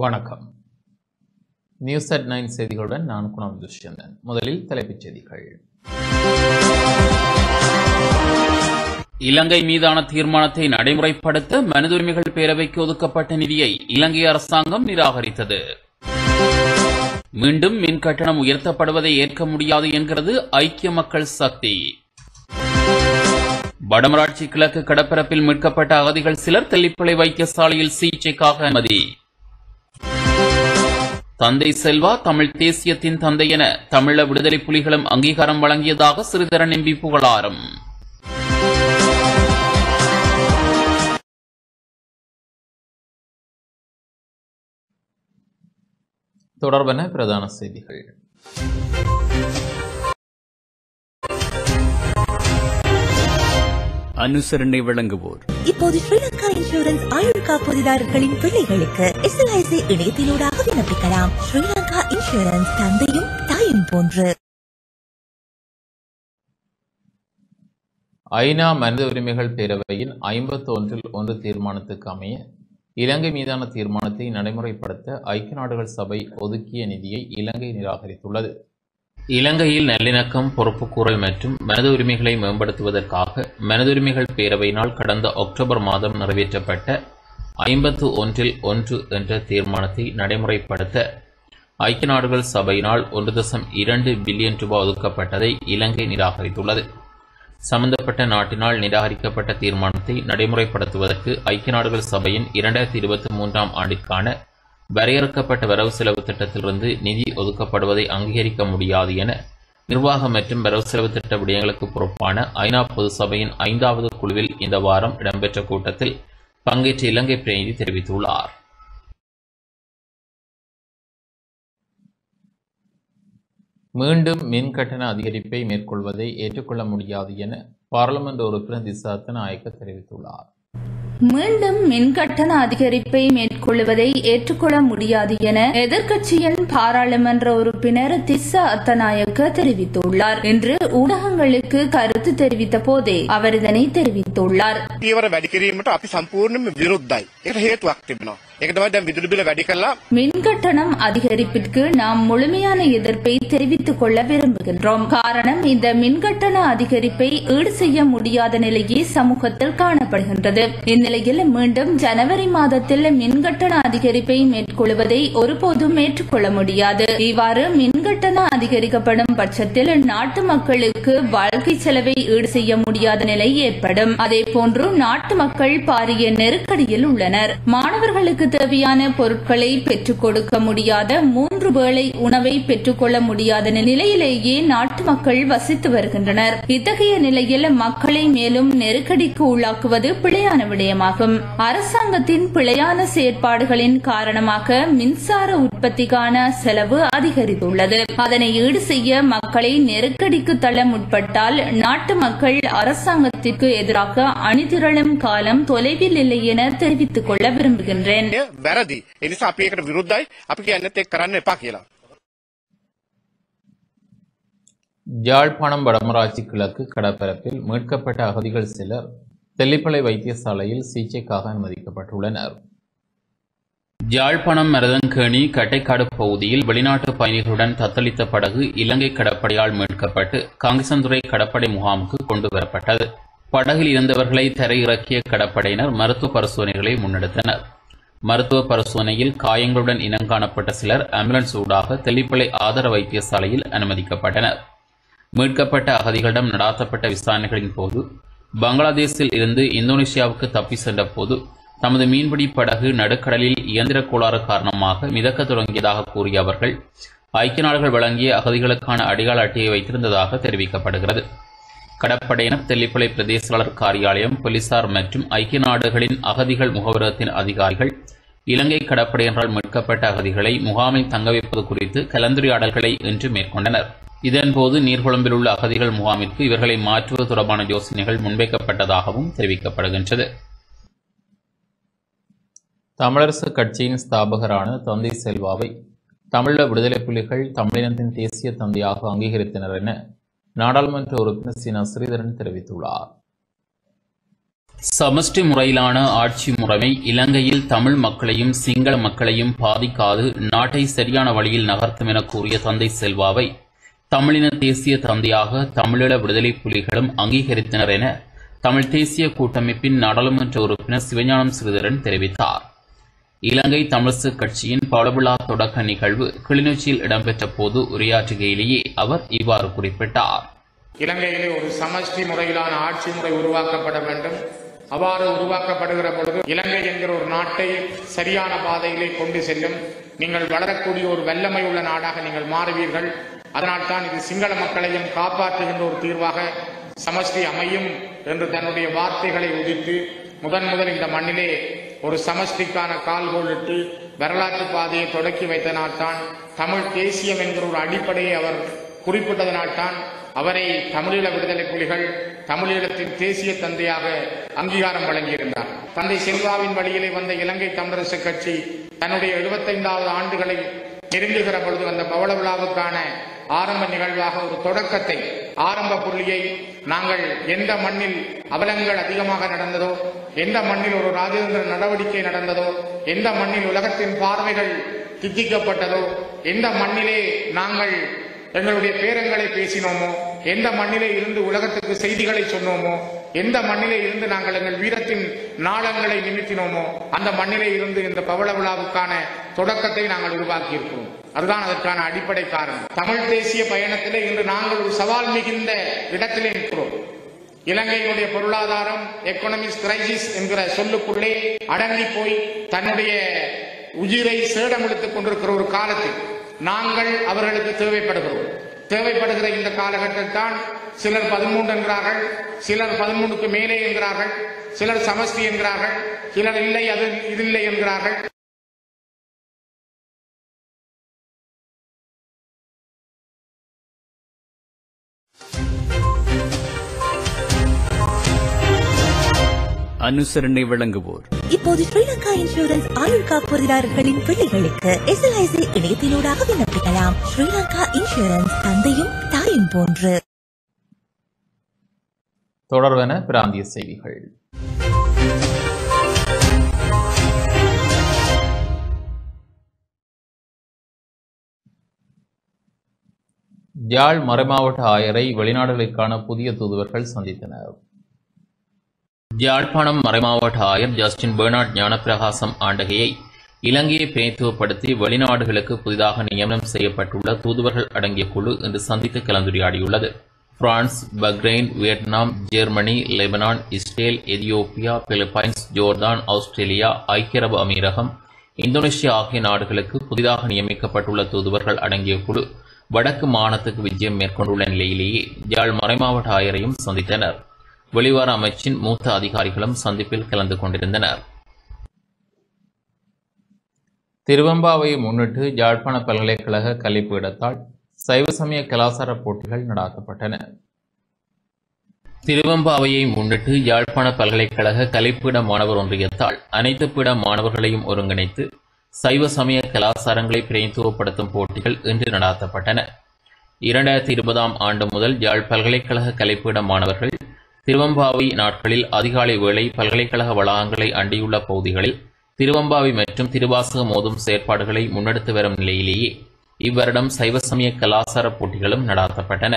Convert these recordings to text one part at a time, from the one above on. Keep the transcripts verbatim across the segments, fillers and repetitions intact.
வணக்கம். News at nine செய்திகளுடன் நான் குணம் துஷ்யந்தன். முதலில் தலைப்புச் செய்திகள். இலங்கை மீதான தீர்மானத்தை நடைமுறைப்படுத்த மனித உரிமைகள் பேரவைக்கு ஒதுக்கப்பட்ட நிதியை இலங்கை அரசாங்கம் நிராகரித்தது. மீண்டும் மின் கட்டணம் உயர்த்தப்படுவதை ஏற்க முடியாது என்கிறது ஐக்கிய மக்கள் சக்தி. வடமராட்சி கிழக்கு கடற்பரப்பில் மீட்கப்பட்ட அகதிகள் சிலர் தெல்லிப்பளை வைத்தியசாலையில் சிகிச்சைக்காக அனுமதி. தந்தை செல்வா தமிழ் தேசியத்தின் தந்தை என தமிழ விடுதலை புலிகளும் அங்கீகாரம் வழங்கியதாக சிறிதரன் எம்பி புகழாரம். தொடர்பான பிரதான செய்திகள். அனுசரணை வழங்குவோர். இப்போது ஸ்ரீலங்கா இன்சூரன்ஸ் ஆயுள் காப்பீடுதாரர்களின் பிள்ளைகளுக்கு எஸ்எல்ஐசி இணையத்தினூடாக விண்ணப்பிக்கலாம். ஸ்ரீலங்கா இன்சூரன்ஸ் தந்தையும் தாயும் போன்று. ஐநா மனித உரிமைகள் பேரவையின் ஐம்பத்தி ஒன்றில் ஒன்று தீர்மானத்துக்கு அமைய இலங்கை மீதான தீர்மானத்தை நடைமுறைப்படுத்த ஐக்கிய நாடுகள் சபை ஒதுக்கிய நிதியை இலங்கை நிராகரித்துள்ளது. இலங்கையில் நல்லிணக்கம், பொறுப்புக்கூறல் மற்றும் மனித உரிமைகளை மேம்படுத்துவதற்காக மனித உரிமைகள் பேரவையினால் கடந்த அக்டோபர் மாதம் நிறைவேற்றப்பட்ட ஐம்பத்து ஒன்றில் ஒன்று என்ற தீர்மானத்தை நடைமுறைப்படுத்த ஐக்கிய நாடுகள் சபையினால் ஒன்று தசம் இரண்டு பில்லியன் ரூபாய் ஒதுக்கப்பட்டதை இலங்கை நிராகரித்துள்ளது. சம்பந்தப்பட்ட நாட்டினால் நிராகரிக்கப்பட்ட தீர்மானத்தை நடைமுறைப்படுத்துவதற்கு ஐக்கிய நாடுகள் சபையின் இரண்டாயிரத்தி இருபத்தி மூன்றாம் ஆண்டிற்கான வரையறுக்கப்பட்ட வரவு செலவு திட்டத்திலிருந்து நிதி ஒதுக்கப்படுவதை அங்கீகரிக்க முடியாது என நிர்வாகம் மற்றும் வரவு செலவு திட்ட விடயங்களுக்கு பொறுப்பான ஐநா பொது சபையின் ஐந்தாவது குழுவில் இந்த வாரம் இடம்பெற்ற கூட்டத்தில் பங்கேற்ற இலங்கை பிரதிநிதி தெரிவித்துள்ளார். மீண்டும் மின் கட்டண அதிகரிப்பை மேற்கொள்வதை ஏற்றுக்கொள்ள முடியாது என பாராளுமன்ற உறுப்பினர் திசாத்த நாயக்க தெரிவித்துள்ளார். மீண்டும் மின் கட்டண அதிகரிப்பை மேற்கொள்வதை ஏற்றுக்கொள்ள முடியாது என எதிர்க்கட்சியின் பாராளுமன்ற உறுப்பினர் திஸ்ஸா அத்தநாயக்க தெரிவித்துள்ளார். இன்று ஊடகங்களுக்கு கருத்து தெரிவித்த போதே அவர் இதனை தெரிவித்துள்ளார். மின் கட்டணம் அதிகரிப்பிற்கு நாம் முழுமையான எதிர்ப்பை தெரிவித்துக் கொள்ள விரும்புகின்றோம். காரணம், இந்த மின் கட்டண அதிகரிப்பை ஈடு செய்ய முடியாத நிலையே சமூகத்தில் காணப்படுகின்றது. இந்நிலையில் மீண்டும் ஜனவரி மாதத்தில் மின் கட்டண அதிகரிப்பை மேற்கொள்வதை ஒருபோதும் ஏற்றுக்கொள்ள முடியாது. இவ்வாறு மின் கட்டண அதிகரிக்கப்படும் பட்சத்தில் நாட்டு மக்களுக்கு வாழ்க்கை செலவை ஈடு செய்ய முடியாத நிலை ஏற்படும். அதேபோன்று நாட்டு மக்கள் பாரிய நெருக்கடியில் உள்ளனர். மாணவர்களுக்கு தேவையான பொருட்களை பெற்றுக் கொடுக்க முடியாத, மூன்று வேளை உணவை பெற்றுக்கொள்ள முடியாத நிலையிலேயே நாட்டு மக்கள் வசித்து வருகின்றனர். இத்தகைய நிலையில் மக்களை மேலும் நெருக்கடிக்கு உள்ளாக்குவது பிழையான விடயமாகும். அரசாங்கத்தின் பிழையான செயற்பாடுகளின் காரணமாக மின்சார உற்பத்திக்கான செலவு அதிகரித்துள்ளது. அதனை ஈடு செய்ய மக்களை நெருக்கடிக்கு தள்ள முற்பட்டால் நாட்டு மக்கள் அரசாங்கத்திற்கு எதிராக அணிதிரளும் காலம் தொலைவில் இல்லை என தெரிவித்துக் கொள்ள விரும்புகின்றேன். யாழ்ப்பாணம் வடமராட்சி கிழக்கு கடற்பரப்பில் மீட்கப்பட்ட அகதிகள் சிலர் தெல்லிப்பளை வைத்தியசாலையில் சிகிச்சைக்காக அனுமதிக்கப்பட்டுள்ளனர். யாழ்ப்பாணம் மருதங்கேணி கட்டைக்காடு பகுதியில் வெளிநாட்டு பயணிகளுடன் தத்தளித்த படகு இலங்கை கடற்படையால் மீட்கப்பட்டு காங்கேசன்துறை கடற்படை முகாமுக்கு கொண்டு வரப்பட்டது. படகில் இருந்தவர்களை தரையிறக்கிய கடற்படையினர் மருத்துவ பரிசோதனைகளை முன்னெடுத்தனர். மருத்துவ பரிசோதனையில் காயங்களுடன் இனங்காணப்பட்ட சிலர் ஆம்புலன்ஸ் ஊடாக தெல்லிப்பளை ஆதார வைத்தியசாலையில் அனுமதிக்கப்பட்டனர். மீட்கப்பட்ட அகதிகளிடம் நடாத்தப்பட்ட விசாரணைகளின் போது பங்களாதேஷில் இருந்து இந்தோனேஷியாவுக்கு தப்பி சென்ற போது தமது மீன்பிடி படகு நடுக்கடலில் இயந்திர கோளாறு காரணமாக மிதக்க தொடங்கியதாக கூறிய அவர்கள் ஐக்கிய நாடுகள் வழங்கிய அகதிகளுக்கான அடையாள அட்டையை வைத்திருந்ததாக தெரிவிக்கப்படுகிறது. கடற்படையினர் தெல்லிப்பளை பிரதேசாளர் காரியாலயம், போலீசார் மற்றும் ஐக்கிய நாடுகளின் அகதிகள் முகவரகத்தின் அதிகாரிகள் இலங்கை கடற்படையினரால் மீட்கப்பட்ட அகதிகளை முகாமில் தங்க வைப்பது குறித்து கலந்துரையாடல்களை இன்று மேற்கொண்டனர். இதன்போது நீர்கொழும்பில் உள்ள அகதிகள் முகாமிற்கு இவர்களை மாற்றுவது தொடர்பான யோசனைகள் முன்வைக்கப்பட்டதாகவும் தெரிவிக்கப்படுகின்றது. தமிழரசு கட்சியின் ஸ்தாபகரான தந்தை செல்வாவை தமிழ விடுதலை புலிகள் தமிழினத்தின் தேசிய தந்தையாக அங்கீகரித்தனர் என நாடாளுமன்ற உறுப்பினர் சி. ஸ்ரீதரன் தெரிவித்துள்ளார். சமஷ்டி முறையிலான ஆட்சி முறைமை இலங்கையில் தமிழ் மக்களையும் சிங்கள மக்களையும் பாதிக்காது நாட்டை சரியான வழியில் நகர்த்தும் என கூறிய தந்தை செல்வாவை தமிழின தேசிய தந்தையாக தமிழீழ விடுதலை புலிகளும் அங்கீகரித்தனர் என தமிழ் தேசிய கூட்டமைப்பின் நாடாளுமன்ற உறுப்பினர் சிவஞானம் ஸ்ரீதரன் தெரிவித்தார். இலங்கை தமிழரசுக் கட்சியின் பவளவிழா தொடக்க நிகழ்வு கிளிநொச்சியில் இடம்பெற்ற போது உரையாற்றுகையிலேயே அவர் இவ்வாறு குறிப்பிட்டார். இலங்கையிலே ஒரு சமஷ்டி முறையிலான ஆட்சி முறை உருவாக்கப்பட வேண்டும். அவ்வாறு உருவாக்கப்படுகிற பொழுது இலங்கை என்கிற ஒரு நாட்டை சரியான பாதையிலே கொண்டு செல்லும். நீங்கள் வளரக்கூடிய ஒரு வல்லமை உள்ள நாடாக நீங்கள் மாறுவீர்கள். அதனால்தான் இது சிங்கள மக்களையும் காப்பாற்றுகின்ற ஒரு தீர்வாக சமஷ்டி அமையும் என்று தன்னுடைய வார்த்தைகளை உதித்து முதன் முதல் இந்த மண்ணிலே ஒரு சமஷ்டிக்கான கால்கோலிட்டு வரலாற்று பாதையை தொடக்கி வைத்தனால்தான் தமிழ் தேசியம் என்கிற ஒரு அடிப்படையை அவர் குறிப்பிட்டதனால்தான் அவரை தமிழீழ விடுதலை புலிகள் தமிழீழத்தின் தேசிய தந்தையாக அங்கீகாரம் வழங்கியிருந்தார். தந்தை செல்வாவின் வழியிலே வந்த இலங்கை தமிழரசுக் கட்சி தன்னுடைய எழுபத்தைந்தாவது ஆண்டுகளை நெருங்குகிற பொழுது அந்த பவள விழாவுக்கான ஆரம்ப நிகழ்வாக ஒரு தொடக்கத்தை ஆரம்ப புள்ளியை நாங்கள் எந்த மண்ணில் அவலங்கள் அதிகமாக நடந்ததோ, எந்த மண்ணில் ஒரு ராஜேந்திர நடவடிக்கை நடந்ததோ, எந்த மண்ணில் உலகத்தின் பார்வைகள் தித்திக்கப்பட்டதோ, எந்த மண்ணிலே நாங்கள் எங்களுடைய பேரங்களை பேசினோமோ, எந்த மண்ணிலே இருந்து உலகத்துக்கு செய்திகளை சொன்னோமோ, எந்த மண்ணிலே இருந்து நாங்கள் எங்கள் வீரத்தின் நாளங்களை நிமித்தினோமோ அந்த மண்ணிலே இருந்து இந்த பவள விழாவுக்கான தொடக்கத்தை நாங்கள் உருவாக்கி இருக்கிறோம். அதுதான் அதற்கான அடிப்படை காரணம். தமிழ் தேசிய பயணத்திலே இன்று நாங்கள் ஒரு சவால் மிகுந்த இடத்திலே இருக்கிறோம். இலங்கையினுடைய பொருளாதாரம் எக்கனாமிக் கிரைசிஸ் என்கிற சொல்லுக்குள்ளே அடங்கி போய் தன்னுடைய உயிரை சேடமெடுத்துக் கொண்டிருக்கிற ஒரு காலத்தில் நாங்கள் அவர்களுக்கு தேவைப்படுகிறோம். தேவைப்படுகிற இந்த காலகட்டத்தில் தான் சிலர் பதிமூன்று என்கிறார்கள், சிலர் பதிமூன்றுக்கு மேலே என்கிறார்கள், சிலர் சமஷ்டி என்கிறார்கள், சிலர் இல்லை அது இதில்லை என்கிறார்கள். அனுசரணை வழங்குவோர். இப்போது ஸ்ரீலங்கா இன்சூரன்ஸ் ஆயுள் காப்புறுதியாளர்களின் பிள்ளைகளுக்கு எஸ்எல்ஐசி இணையத்தினூடாக விண்ணப்பிக்கலாம். ஸ்ரீலங்கா இன்சூரன்ஸ் தந்தையும் தாயும் போன்று. தொடர்வன பிராந்திய செய்திகள். யாழ் மறைமாவட்ட ஆயரை வெளிநாடுகளுக்கான புதிய தூதுவர்கள் சந்தித்தனர். யாழ்ப்பாணம் மறைமாவட்ட ஆயர் ஜஸ்டின் பெர்னார்ட் ஞானப்பிரகாசம் ஆண்டகையை இலங்கையை பிரதித்துவப்படுத்தி வெளிநாடுகளுக்கு புதிதாக நியமனம் செய்யப்பட்டுள்ள தூதுவர்கள் அடங்கிய குழு இன்று சந்தித்து கலந்துரையாடியுள்ளது. France, Bahrain, Vietnam, Germany, Lebanon, Israel, Ethiopia, Philippines, Jordan, Australia, ஐக்கிய அரபு அமீரகம், இந்தோனேஷியா ஆகிய நாடுகளுக்கு புதிதாக நியமிக்கப்பட்டுள்ள தூதுவர்கள் அடங்கிய குழு வடக்கு மாகாணத்துக்கு விஜயம் மேற்கொண்டுள்ள நிலையிலேயே யாழ் மறைமாவட்ட ஆயரையும் சந்தித்தனர். வெளிவார அமைச்சின் மூத்த அதிகாரிகளும் சந்திப்பில் கலந்து கொண்டிருந்தனர். திருவெம்பாவையை முன்னிட்டு யாழ்ப்பாண பல்கலைக்கழக கல்விப்பீடத்தால் சைவ சமய கலாசார போட்டிகள் நடாத்தப்பட்டன. திருவெம்பாவையை முன்னிட்டு யாழ்ப்பாண பல்கலைக்கழக கலைப்பீட மாணவர் ஒன்றியத்தால் அனைத்து பீட மாணவர்களையும் ஒருங்கிணைத்து சைவ சமய கலாசாரங்களை பிரதித்துவப்படுத்தும் போட்டிகள் இன்று நடாத்தப்பட்டன. இரண்டாயிரத்தி இருபதாம் ஆண்டு முதல் யாழ் பல்கலைக்கழக கலைப்பீட மாணவர்கள் திருவெம்பாவை நாட்களில் அதிகாலை வேளை பல்கலைக்கழக வளாகங்களை அண்டியுள்ள பகுதிகளில் திருவெம்பாவை மற்றும் திருவாசகம் ஓதும் செயற்பாடுகளை முன்னெடுத்து வரும் நிலையிலேயே இவ்வருடம் சைவ சமய கலாசார போட்டிகளும் நடாத்தப்பட்டன.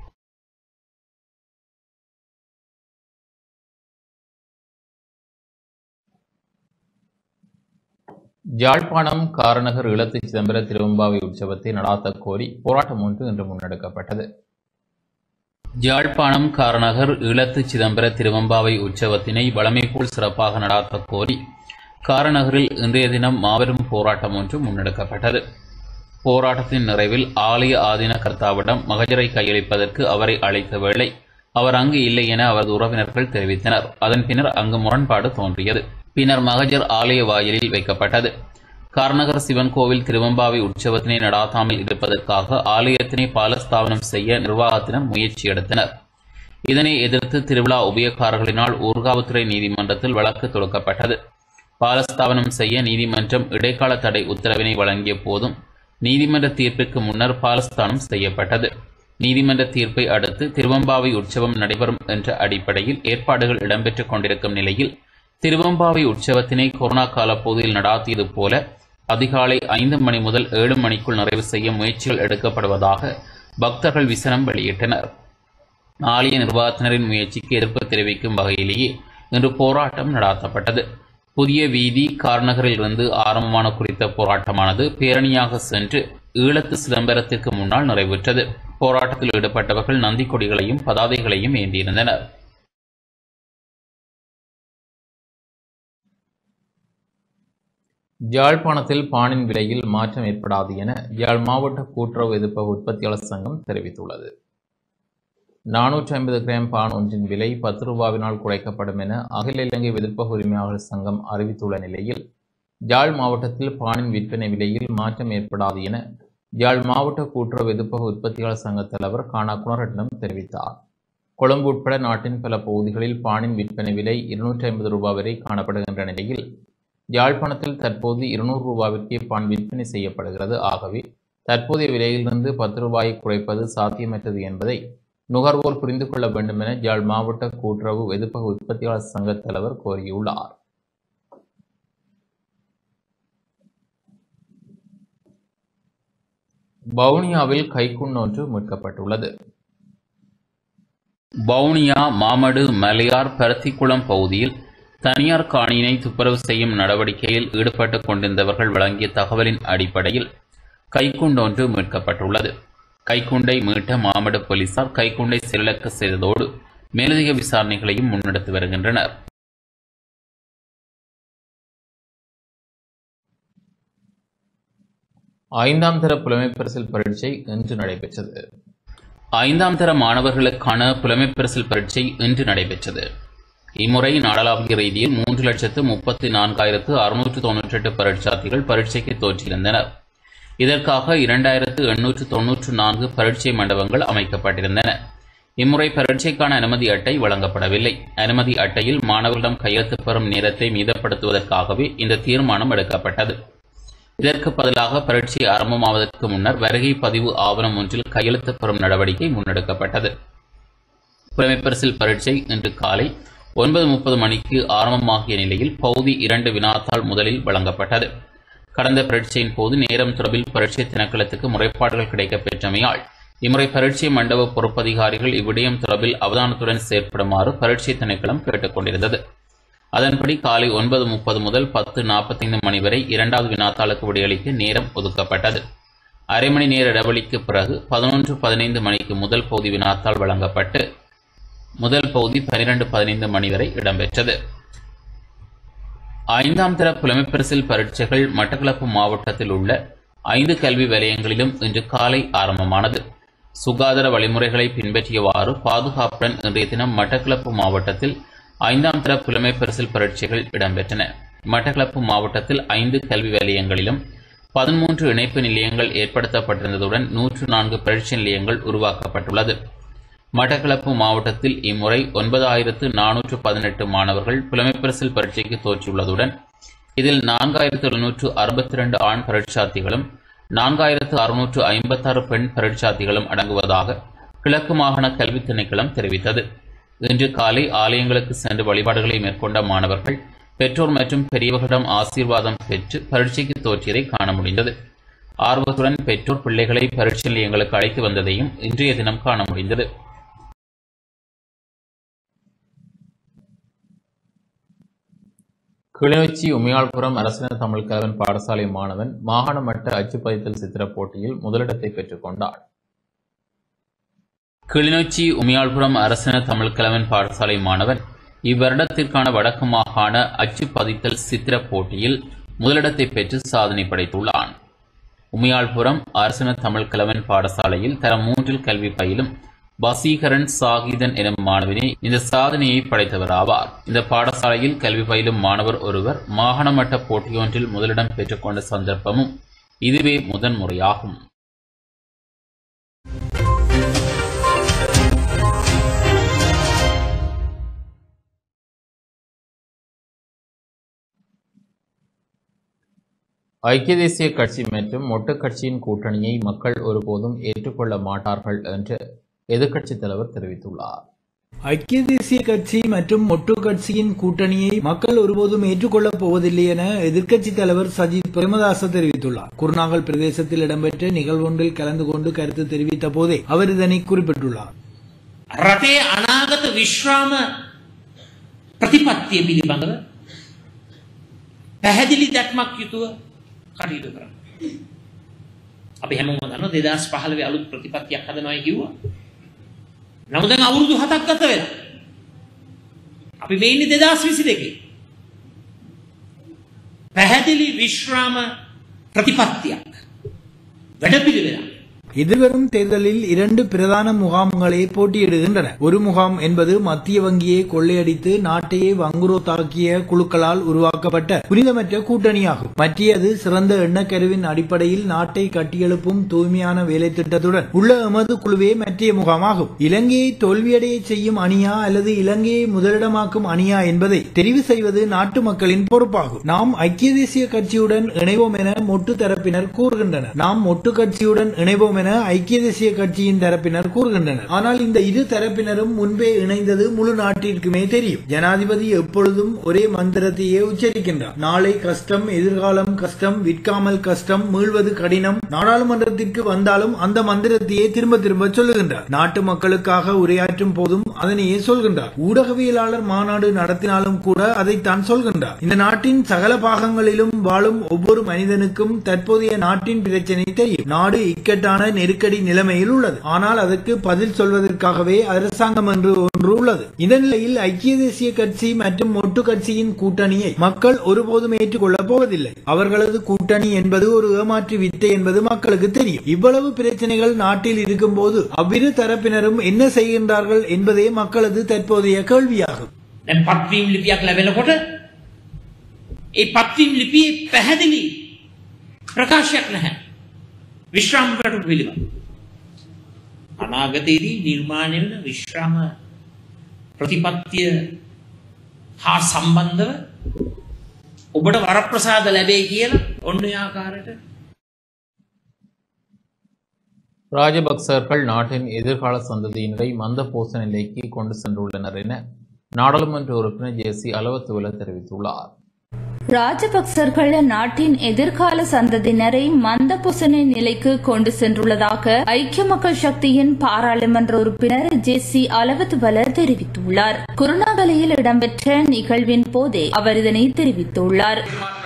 யாழ்ப்பாணம் காரநகர் ஈழத்து சிதம்பர திருவெம்பாவை உற்சவத்தை நடாத்த கோரி போராட்டம் ஒன்று இன்று முன்னெடுக்கப்பட்டது. யாழ்ப்பாணம் காரநகர் ஈழத்து சிதம்பர திருவெம்பாவை உற்சவத்தினை வழமை போல் சிறப்பாக நடாத்த கோரி காரநகரில் இன்றைய தினம் மாபெரும் போராட்டம் ஒன்று முன்னெடுக்கப்பட்டது. போராட்டத்தின் நிறைவில் ஆலய ஆதீன கர்த்தாவிடம் மகஜரை கையளிப்பதற்கு அவரை அழைத்த வேளை அவர் அங்கு இல்லை என அவரது உறவினர்கள் தெரிவித்தனர். அதன் பின்னர் அங்கு முரண்பாடு தோன்றியது. பின்னர் மகஜர் ஆலய வாயிலில் வைக்கப்பட்டது. காரநகர் சிவன் கோவில் திருவெம்பாவை உற்சவத்தினை நடாத்தாமல் இருப்பதற்காக ஆலயத்தினை பாலஸ்தாபனம் செய்ய நிர்வாகத்தினர் முயற்சி எடுத்தனர். இதனை எதிர்த்து திருவிழா உபயக்காரர்களினால் ஊர்காவத்துறை நீதிமன்றத்தில் வழக்கு தொடுக்கப்பட்டது. பாலஸ்தாபனம் செய்ய நீதிமன்றம் இடைக்கால தடை உத்தரவினை வழங்கிய போதும் நீதிமன்ற தீர்ப்பிற்கு முன்னர் பாலஸ்தானம் செய்யப்பட்டது. நீதிமன்ற தீர்ப்பை அடுத்து திருவம்பாவை உற்சவம் நடைபெறும் என்ற அடிப்படையில் ஏற்பாடுகள் இடம்பெற்றுக் கொண்டிருக்கும் நிலையில் திருவம்பாவை உற்சவத்தினை கொரோனா கால பகுதியில் நடாத்தியது போல அதிகாலை ஐந்து மணி முதல் ஏழு மணிக்குள் நிறைவு செய்ய முயற்சிகள் எடுக்கப்படுவதாக பக்தர்கள் விசனம் வெளியிட்டனர். ஆலய நிர்வாகத்தினரின் முயற்சிக்கு எதிர்ப்பு தெரிவிக்கும் வகையிலேயே இன்று போராட்டம் நடாத்தப்பட்டது. புதிய வீதி கார்நகரில் இருந்து ஆரம்பமான குறித்த போராட்டமானது பேரணியாக சென்று ஈழத்து சிதம்பரத்திற்கு முன்னால் நிறைவேற்றது. போராட்டத்தில் ஈடுபட்டவர்கள் நந்தி கொடிகளையும் பதாதைகளையும் ஏந்தியிருந்தனர். யாழ்ப்பாணத்தில் பானின் விலையில் மாற்றம் ஏற்படாது என யாழ் மாவட்ட கூட்டுறவு எதிர்ப்பு உற்பத்தியாளர் சங்கம் தெரிவித்துள்ளது. நானூற்றி ஐம்பது கிராம் பான் ஒன்றின் விலை பத்து ரூபாவினால் குறைக்கப்படும் என அகில இலங்கை எதிர்ப்பு உரிமையாளர் சங்கம் அறிவித்துள்ள நிலையில் யாழ் மாவட்டத்தில் பானின் விற்பனை விலையில் மாற்றம் ஏற்படாது என யாழ் மாவட்ட கூட்டுறவு எதிர்ப்பு உற்பத்தியாளர் சங்க தலைவர் கானா குணரட்னம் தெரிவித்தார். கொழும்பு உட்பட நாட்டின் பல பகுதிகளில் பானின் விற்பனை விலை இருநூற்றி ஐம்பது ரூபாய் வரை காணப்படுகின்ற நிலையில் யாழ்ப்பாணத்தில் தற்போது இருநூறு ரூபாவிற்கே பான் விற்பனை செய்யப்படுகிறது. ஆகவே தற்போதைய விலையிலிருந்து பத்து ரூபாயை குறைப்பது சாத்தியமற்றது என்பதை நுகர்வோர் புரிந்து கொள்ள வேண்டும் என யாழ் மாவட்ட கூட்டுறவு எதிர்ப்பு உற்பத்தியாளர் சங்க தலைவர் கோரியுள்ளார். வவுனியாவில் கைக்குண்டு ஒன்று மீட்கப்பட்டுள்ளது. வவுனியா மாமடு மலையார் பருத்திக்குளம் பகுதியில் தனியார் காணியினை துப்புரவு செய்யும் நடவடிக்கையில் ஈடுபட்டுக் கொண்டிருந்தவர்கள் வழங்கிய தகவலின் அடிப்படையில் கைக்குண்டு ஒன்று மீட்கப்பட்டுள்ளது. கைக்குண்டை மீட்ட மாமடு போலீசார் கைக்குண்டை செயலிழக்க செய்ததோடு மேலதிக விசாரணைகளையும் முன்னெடுத்து வருகின்றனர். ஐந்தாம் தர புலமைப் பரிசில் பரீட்சை இன்று நடைபெற்றது. ஐந்தாம் தர மாணவர்களுக்கான புலமைப் பரிசில் பரீட்சை இன்று நடைபெற்றது. இம்முறை நாடளாவிய ரீதியில் மூன்று லட்சத்து முப்பத்தி நான்காயிரத்து அறுநூற்று தொன்னூற்றி எட்டு பரீட்சார்த்திகள் பரீட்சைக்கு தோற்றியிருந்தனர். இதற்காக இரண்டாயிரத்து எண்ணூற்று தொன்னூற்று நான்கு பரீட்சை மண்டபங்கள் அமைக்கப்பட்டிருந்தன. இம்முறை பரீட்சைக்கான அனுமதி அட்டை வழங்கப்படவில்லை. அனுமதி அட்டையில் மாணவர்களிடம் கையெழுத்து பெறும் நேரத்தை மீதப்படுத்துவதற்காகவே இந்த தீர்மானம் எடுக்கப்பட்டது. இதற்கு பதிலாக பரீட்சை ஆரம்பமாவதற்கு முன்னர் வருகை பதிவு ஆவணம் ஒன்றில் கையெழுத்து பெறும் நடவடிக்கை முன்னெடுக்கப்பட்டது. புலமைப்பரிசில் பரீட்சை இன்று காலை ஒன்பது முப்பது மணிக்கு ஆரம்பமாகிய நிலையில் பகுதி இரண்டு வினாத்தாள் முதலில் வழங்கப்பட்டது. கடந்த பரீட்சையின் போது நேரம் தொடர்பில் பரீட்சை திணைக்களத்துக்கு முறைப்பாடுகள் கிடைக்கப் பெற்றமையால் இம்முறை பரீட்சை மண்டப பொறுப்பதிகாரிகள் இவ்விடயம் தொடர்பில் அவதானத்துடன் செயற்படுமாறு பரீட்சை திணைக்களம் கேட்டுக் கொண்டிருந்தது. அதன்படி காலை ஒன்பது முப்பது முதல் பத்து நாற்பத்தைந்து மணி வரை இரண்டாவது வினாத்தாளுக்கு விடையளிக்க நேரம் ஒதுக்கப்பட்டது. அரை மணி நேர இடைவெளிக்கு பிறகு பதினொன்று பதினைந்து மணிக்கு முதல் பகுதி வினாத்தாள் வழங்கப்பட்டு முதல் பகுதி பனிரெண்டு பதினைந்து மணி வரை இடம்பெற்றது. ஐந்தாம் தர புலமைப்பரிசில் பரீட்சைகள் மட்டக்களப்பு மாவட்டத்தில் உள்ள ஐந்து கல்வி வலயங்களிலும் இன்று காலை ஆரம்பமானது. சுகாதார வழிமுறைகளை பின்பற்றியவாறு பாதுகாப்புடன் இன்றைய தினம் மட்டக்களப்பு மாவட்டத்தில் ஐந்தாம் தர புலமைப்பரிசில் பரீட்சைகள் இடம்பெற்றன. மட்டக்களப்பு மாவட்டத்தில் ஐந்து கல்வி வலயங்களிலும் பதிமூன்று இணைப்பு நிலையங்கள் ஏற்படுத்தப்பட்டிருந்ததுடன் நூற்று நான்கு பரீட்சை நிலையங்கள் உருவாக்கப்பட்டுள்ளது. மட்டக்களப்பு மாவட்டத்தில் இம்முறை ஒன்பதாயிரத்து நானூற்று பதினெட்டு மாணவர்கள் புலமைப்பரிசில் பரீட்சைக்கு தோற்றியுள்ளதுடன் இதில் நான்காயிரத்து எழுநூற்று அறுபத்தி இரண்டு ஆண் பரீட்சார்த்திகளும் நான்காயிரத்து அறுநூற்று ஐம்பத்தாறு பெண் பரீட்சார்த்திகளும் அடங்குவதாக கிழக்கு மாகாண கல்வி திணைக்களம் தெரிவித்தது. இன்று காலை ஆலயங்களுக்கு சென்று வழிபாடுகளை மேற்கொண்ட மாணவர்கள் பெற்றோர் மற்றும் பெரியவர்களிடம் ஆசீர்வாதம் பெற்று பரீட்சைக்கு தோற்றியதை காண முடிந்தது. ஆர்வத்துடன் பெற்றோர் பிள்ளைகளை பரீட்சை நிலையங்களுக்கு அழைத்து வந்ததையும் இன்றைய தினம் காண முடிந்தது. கிளிநொச்சி உமையாள்புரம் அரசினர் தமிழ் கலவன் பாடசாலை மாணவன் மாகாண மட்ட அச்சுப்பதித்தல் சித்திர போட்டியில் முதலிடத்தை பெற்றுக் கொண்டார். கிளிநொச்சி உமையாள்புரம் அரசினர் தமிழ் கலவன் பாடசாலை மாணவன் இவ்வருடத்திற்கான வடக்கு மாகாண அச்சு பதித்தல் சித்திர போட்டியில் முதலிடத்தை பெற்று சாதனை படைத்துள்ளான். உமையாள்புரம் அரசினர் தமிழ் கலவன் பாடசாலையில் தரம் மூன்றில் கல்வி பயிலும் வசீகரன் சாகிதன் எனும் மாணவனே இந்த சாதனையை படைத்தவராவார். இந்த பாடசாலையில் கல்வி பயிலும் மாணவர் ஒருவர் மாகாண மட்ட போட்டியொன்றில் முதலிடம் பெற்றுக்கொண்ட சந்தர்ப்பமும் இதுவே முதன்முறையாகும். ஐக்கிய தேசிய கட்சி மற்றும் மொட்டு கட்சியின் கூட்டணியை மக்கள் ஒருபோதும் ஏற்றுக்கொள்ள மாட்டார்கள் என்று எதிர்க்கட்சித் தலைவர் தெரிவித்துள்ளார். ஐக்கிய தேசிய கட்சி மற்றும் மொட்டு கட்சியின் கூட்டணியை மக்கள் ஒருபோதும் ஏற்றுக்கொள்ளப் போவதில்லை என எதிர்க்கட்சித் தலைவர் சஜித் பிரேமதாச தெரிவித்துள்ளார். குருநாகல் பிரதேசத்தில் இடம்பெற்ற நிகழ்வொன்றில் கலந்து கொண்டு கருத்து தெரிவித்த போதே அவர் இதனை குறிப்பிட்டுள்ளார். රටේ අනාගත විශ්‍රාම ප්‍රතිපත්තිය පිළිබඳව පැහැදිලි දැක්මක් යුතුව කටයුතු කරන්න. අපි හැමෝම දන්නවා දෙදාස් පහළොව අලුත් ප්‍රතිපත්තියක් හදනවායි කිව්වා. නමුත් දැන් අවුරුදු හතක් ගත වෙලා. අපි මේ ඉන්නේ දෙදාස් විසි දෙකේ. පැහැදිලි විශ්‍රාම ප්‍රතිපත්තියක් වැඩපිළිවෙලක් எதிர்வரும் தேர்தலில் இரண்டு பிரதான முகாம்களே போட்டியிடுகின்றன. ஒரு முகாம் என்பது மத்திய வங்கியை கொள்ளையடித்து நாட்டையே வங்குரோத்தாக்கிய குழுக்களால் உருவாக்கப்பட்ட புனிதமற்ற கூட்டணியாகும். மற்றது சிறந்த எண்ணக்கருவின் அடிப்படையில் நாட்டை கட்டியெழுப்பும் தூய்மையான வேலை திட்டத்துடன் உள்ள எமது குழுவே மற்ற முகாமாகும். இலங்கையை தோல்வியடைய செய்யும் அணியா அல்லது இலங்கையை முதலிடமாக்கும் அணியா என்பதை தெரிவு செய்வது நாட்டு மக்களின் பொறுப்பாகும். நாம் ஐக்கிய தேசிய கட்சியுடன் இணைவோம் என மொட்டு தரப்பினர் கூறுகின்றனர். நாம் மொட்டு கட்சியுடன் இணைவோம் என ஐக்கிய தேசிய கட்சியின் தரப்பினர் கூறுகின்றனர். ஆனால் இந்த இரு தரப்பினரும் முன்பே இணைந்தது முழு நாட்டிற்குமே தெரியும். ஜனாதிபதி எப்பொழுதும் ஒரே மந்திரத்தையே உச்சரிக்கின்றார். நாளை கஷ்டம், எதிர்காலம் கஷ்டம், விற்காமல் கஷ்டம், மீள்வது கடினம். நாடாளுமன்றத்திற்கு வந்தாலும் அந்த மந்திரத்தையே திரும்ப திரும்ப சொல்லுகின்றார். நாட்டு மக்களுக்காக உரையாற்றும் போதும் அதனையே சொல்கின்றார். ஊடகவியலாளர் மாநாடு நடத்தினாலும் கூட அதைத்தான் சொல்கின்றார். இந்த நாட்டின் சகல பாகங்களிலும் வாழும் ஒவ்வொரு மனிதனுக்கும் தற்போதைய நாட்டின் பிரச்சனை தெரியும். நாடு இக்கட்டான நெருக்கடி நிலைமையில் உள்ளது. ஆனால் அதற்கு பதில் சொல்வதற்காகவே அரசாங்கம் என்று ஒன்று உள்ளது. இந்த நிலையில் ஐக்கிய தேசிய கட்சி மற்றும் மொட்டு கட்சியின் கூட்டணியை மக்கள் ஒருபோதும் ஏற்றுக்கொள்ளப் போவதில்லை. அவர்களது கூட்டணி என்பது ஒரு ஏமாற்று வித்தை என்பது மக்களுக்கு தெரியும். இவ்வளவு பிரச்சனைகள் நாட்டில் இருக்கும் போது அவ்விரு தரப்பினரும் என்ன செய்கின்றார்கள் என்பதே மக்களது தற்போதைய கேள்வியாகும். පත්වීම් ලිපියක් ලැබෙනකොට ඒ පත්වීම් ලිපියේ පැහැදිලි ප්‍රකාශයක් නැහැ. විශ්‍රාම රට පිළිබඳ අනාගතයේදී නිර්මාණය වෙන විශ්‍රාම ප්‍රතිපත්තිය හා සම්බන්ධව ඔබට වරප්‍රසාද ලැබෙයි කියලා ඔන්න ඒ ආකාරයට ராஜபக்சர்கள் நாட்டின் எதிர்கால சந்ததியினரை மந்த போச நிலைக்கு கொண்டு சென்றுள்ளனர் என நாடாளுமன்ற உறுப்பினர் ஜே சி அலவத்துவல தெரிவித்துள்ளார். ராஜபக்சர்கள் நாட்டின் எதிர்கால சந்ததியினரை மந்தபொசனை நிலைக்கு கொண்டு சென்றுள்ளதாக ஐக்கிய மக்கள் சக்தியின் பாராளுமன்ற உறுப்பினர் ஜே சி அலவத்துவல தெரிவித்துள்ளார். குருநாகலையில் இடம்பெற்ற நிகழ்வின் போதே அவர் இதனை தெரிவித்துள்ளார்.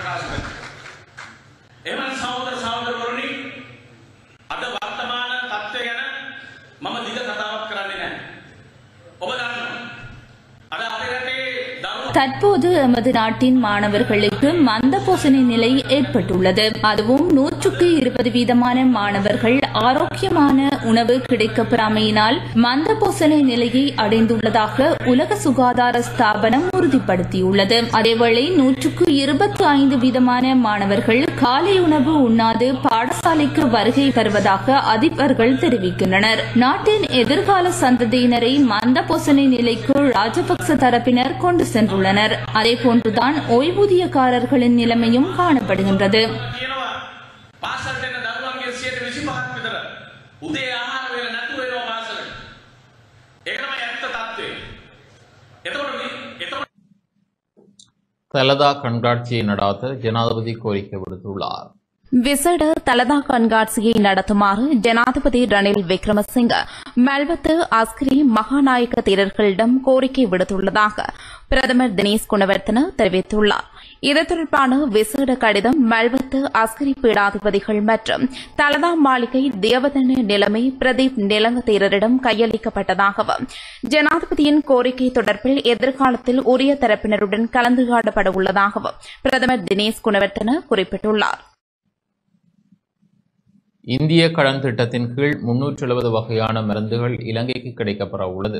தற்போது எமது நாட்டின் மாணவர்களுக்கு மந்தபோசனை நிலை ஏற்பட்டுள்ளது. அதுவும் நூற்றுக்கு இருபது வீதமான மாணவர்கள் ஆரோக்கியமான உணவு கிடைக்கப்பெறாமையினால் மந்தபோசனை நிலையை அடைந்துள்ளதாக உலக சுகாதார ஸ்தாபனம் உறுதிப்படுத்தியுள்ளது. அதேவேளை நூற்றுக்கு இருபத்தி ஐந்து வீதமான மாணவர்கள் காலை உணவு உண்ணாது பாடசாலைக்கு வருகை தருவதாக அதிபர்கள் தெரிவிக்கின்றனர். நாட்டின் எதிர்கால சந்ததியினரை மந்தபோசனை நிலைக்கு ராஜபக்ச தரப்பினர் கொண்டு சென்றுள்ளனர். அதே போன்றுதான் ஓய்வூதியக்காரர்களின் நிலைமையும் காணப்படுகின்றது. தலதா கண்காட்சியை நடாத்த ஜனாதிபதி கோரிக்கை விடுத்துள்ளார். விசேட தலதா கண்காட்சியை நடத்துமாறு ஜனாதிபதி ரணில் விக்ரமசிங்க மல்வத்து அஸ்கிரி மகாநாயக்க தேரர்களிடம் கோரிக்கை விடுத்துள்ளதாக பிரதமர் தினேஷ் குணவர்த்தன தெரிவித்துள்ளார். இது தொடர்பான விசேட கடிதம் மல்வத்து அஸ்கிரி பீடாதிபதிகள் மற்றும் தலதா மாளிகை தேவதன நிலைமை பிரதீப் நிலங்க தேரரிடம் கையளிக்கப்பட்டதாகவும் ஜனாதிபதியின் கோரிக்கை தொடர்பில் எதிர்காலத்தில் உரிய தரப்பினருடன் கலந்துரையாடப்பட உள்ளதாகவும் பிரதமர் தினேஷ் குணவர்த்தன குறிப்பிட்டுள்ளார். இந்திய கடன் திட்டத்தின் கீழ் முன்னூற்று எழுபது வகையான மருந்துகள் இலங்கைக்கு கிடைக்கப்பெற உள்ளது.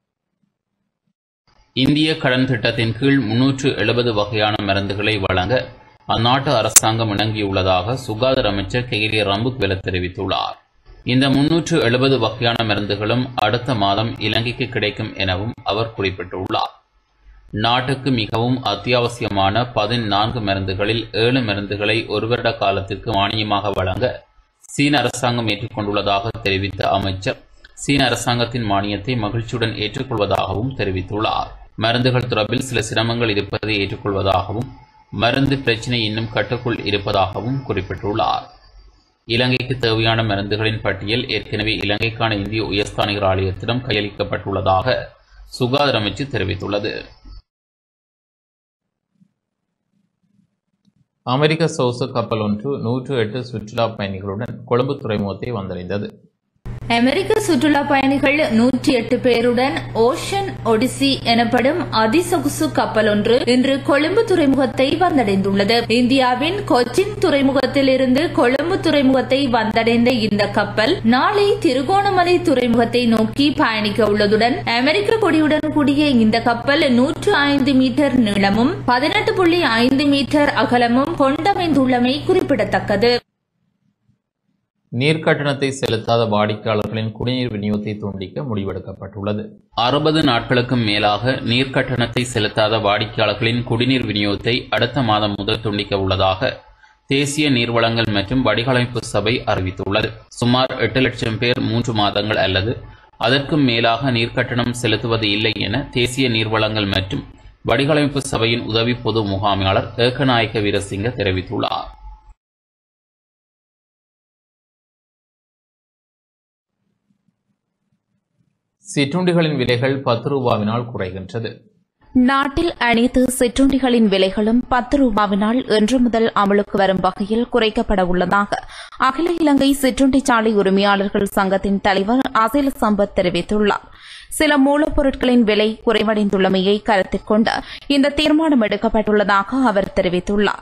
இந்திய கடன் திட்டத்தின் கீழ் முன்னூற்று எழுபது வகையான மருந்துகளை வழங்க அந்நாட்டு அரசாங்கம் இணங்கியுள்ளதாக சுகாதார அமைச்சர் கெய்லி ரம்புக்வெல தெரிவித்துள்ளார். இந்த முன்னூற்று எழுபது வகையான மருந்துகளும் அடுத்த மாதம் இலங்கைக்கு கிடைக்கும் எனவும் அவர் குறிப்பிட்டுள்ளார். நாட்டுக்கு மிகவும் அத்தியாவசியமான பதினான்கு மருந்துகளில் ஏழு மருந்துகளை ஒரு வருட காலத்திற்கு மானியமாக வழங்க சீன அரசாங்கம் ஏற்றுக்கொண்டுள்ளதாக தெரிவித்த அமைச்சர் சீன அரசாங்கத்தின் மானியத்தை மகிழ்ச்சியுடன் ஏற்றுக்கொள்வதாகவும் தெரிவித்துள்ளார். மருந்துகள் தொடர்பில் சில சிரமங்கள் இருப்பதை ஏற்றுக்கொள்வதாகவும் மருந்து பிரச்சினை இன்னும் கட்டுக்குள் இருப்பதாகவும் குறிப்பிட்டுள்ளார். இலங்கைக்கு தேவையான மருந்துகளின் பட்டியல் ஏற்கனவே இலங்கைக்கான இந்திய உயர்ஸ்தானிகர் ஆலயத்திடம் கையளிக்கப்பட்டுள்ளதாக சுகாதார அமைச்சு தெரிவித்துள்ளது. அமெரிக்க சொகுசு கப்பல் ஒன்று நூற்று எட்டு சுற்றுலா பயணிகளுடன் கொழும்பு துறைமுகத்தை வந்தடைந்தது. அமெரிக்க சுற்றுலா பயணிகள் நூற்றி எட்டு பேருடன் ஓஷன் ஒடிசி எனப்படும் அதிசொகுசு கப்பல் ஒன்று இன்று கொழும்பு துறைமுகத்தை வந்தடைந்துள்ளது. இந்தியாவின் கொச்சின் துறைமுகத்தில் இருந்து கொழும்பு துறைமுகத்தை வந்தடைந்த இந்த கப்பல் நாளை திருகோணமலை துறைமுகத்தை நோக்கி பயணிக்க உள்ளதுடன் அமெரிக்க கொடியுடன் கூடிய இந்த கப்பல் நூற்று ஐந்து மீட்டர் நீளமும் பதினெட்டு புள்ளி ஐந்து மீட்டர் அகலமும் கொண்டமைந்துள்ளமை குறிப்பிடத்தக்கது. நீர்க்கட்டணத்தை செலுத்தாத வாடிக்கையாளர்களின் குடிநீர் விநியோகத்தை துண்டிக்க முடிவெடுக்கப்பட்டுள்ளது. அறுபது நாட்களுக்கும் மேலாக நீர்க்கட்டணத்தை செலுத்தாத வாடிக்கையாளர்களின் குடிநீர் விநியோகத்தை அடுத்த மாதம் முதல் துண்டிக்க உள்ளதாக தேசிய நீர்வளங்கள் மற்றும் வடிகாலமைப்பு சபை அறிவித்துள்ளது. சுமார் எட்டு லட்சம் பேர் மூன்று மாதங்கள் அல்லது அதற்கும் மேலாக நீர்க்கட்டணம் செலுத்துவது இல்லை என தேசிய நீர்வளங்கள் மற்றும் வடிகாலமைப்பு சபையின் உதவி பொது முகாமையாளர் ஏகநாயக்க வீரசிங்க தெரிவித்துள்ளார். சிற்றுண்டிகளின் விலைகள் பத்து ரூபாவினால் குறைகின்றது. நாட்டில் அனைத்து சிற்றுண்டிகளின் விலைகளும் பத்து ரூபாவினால் இன்று முதல் அமலுக்கு வரும் வகையில் குறைக்கப்பட உள்ளதாக அகில இலங்கை சிற்றுண்டிச்சாலை உரிமையாளர்கள் சங்கத்தின் தலைவர் அசில சம்பத் தெரிவித்துள்ளார். சில மூலப்பொருட்களின் விலை குறைவடைந்துள்ளமையை கருத்தில் கொண்டு இந்த தீர்மானம் எடுக்கப்பட்டுள்ளதாக அவர் தெரிவித்துள்ளார்.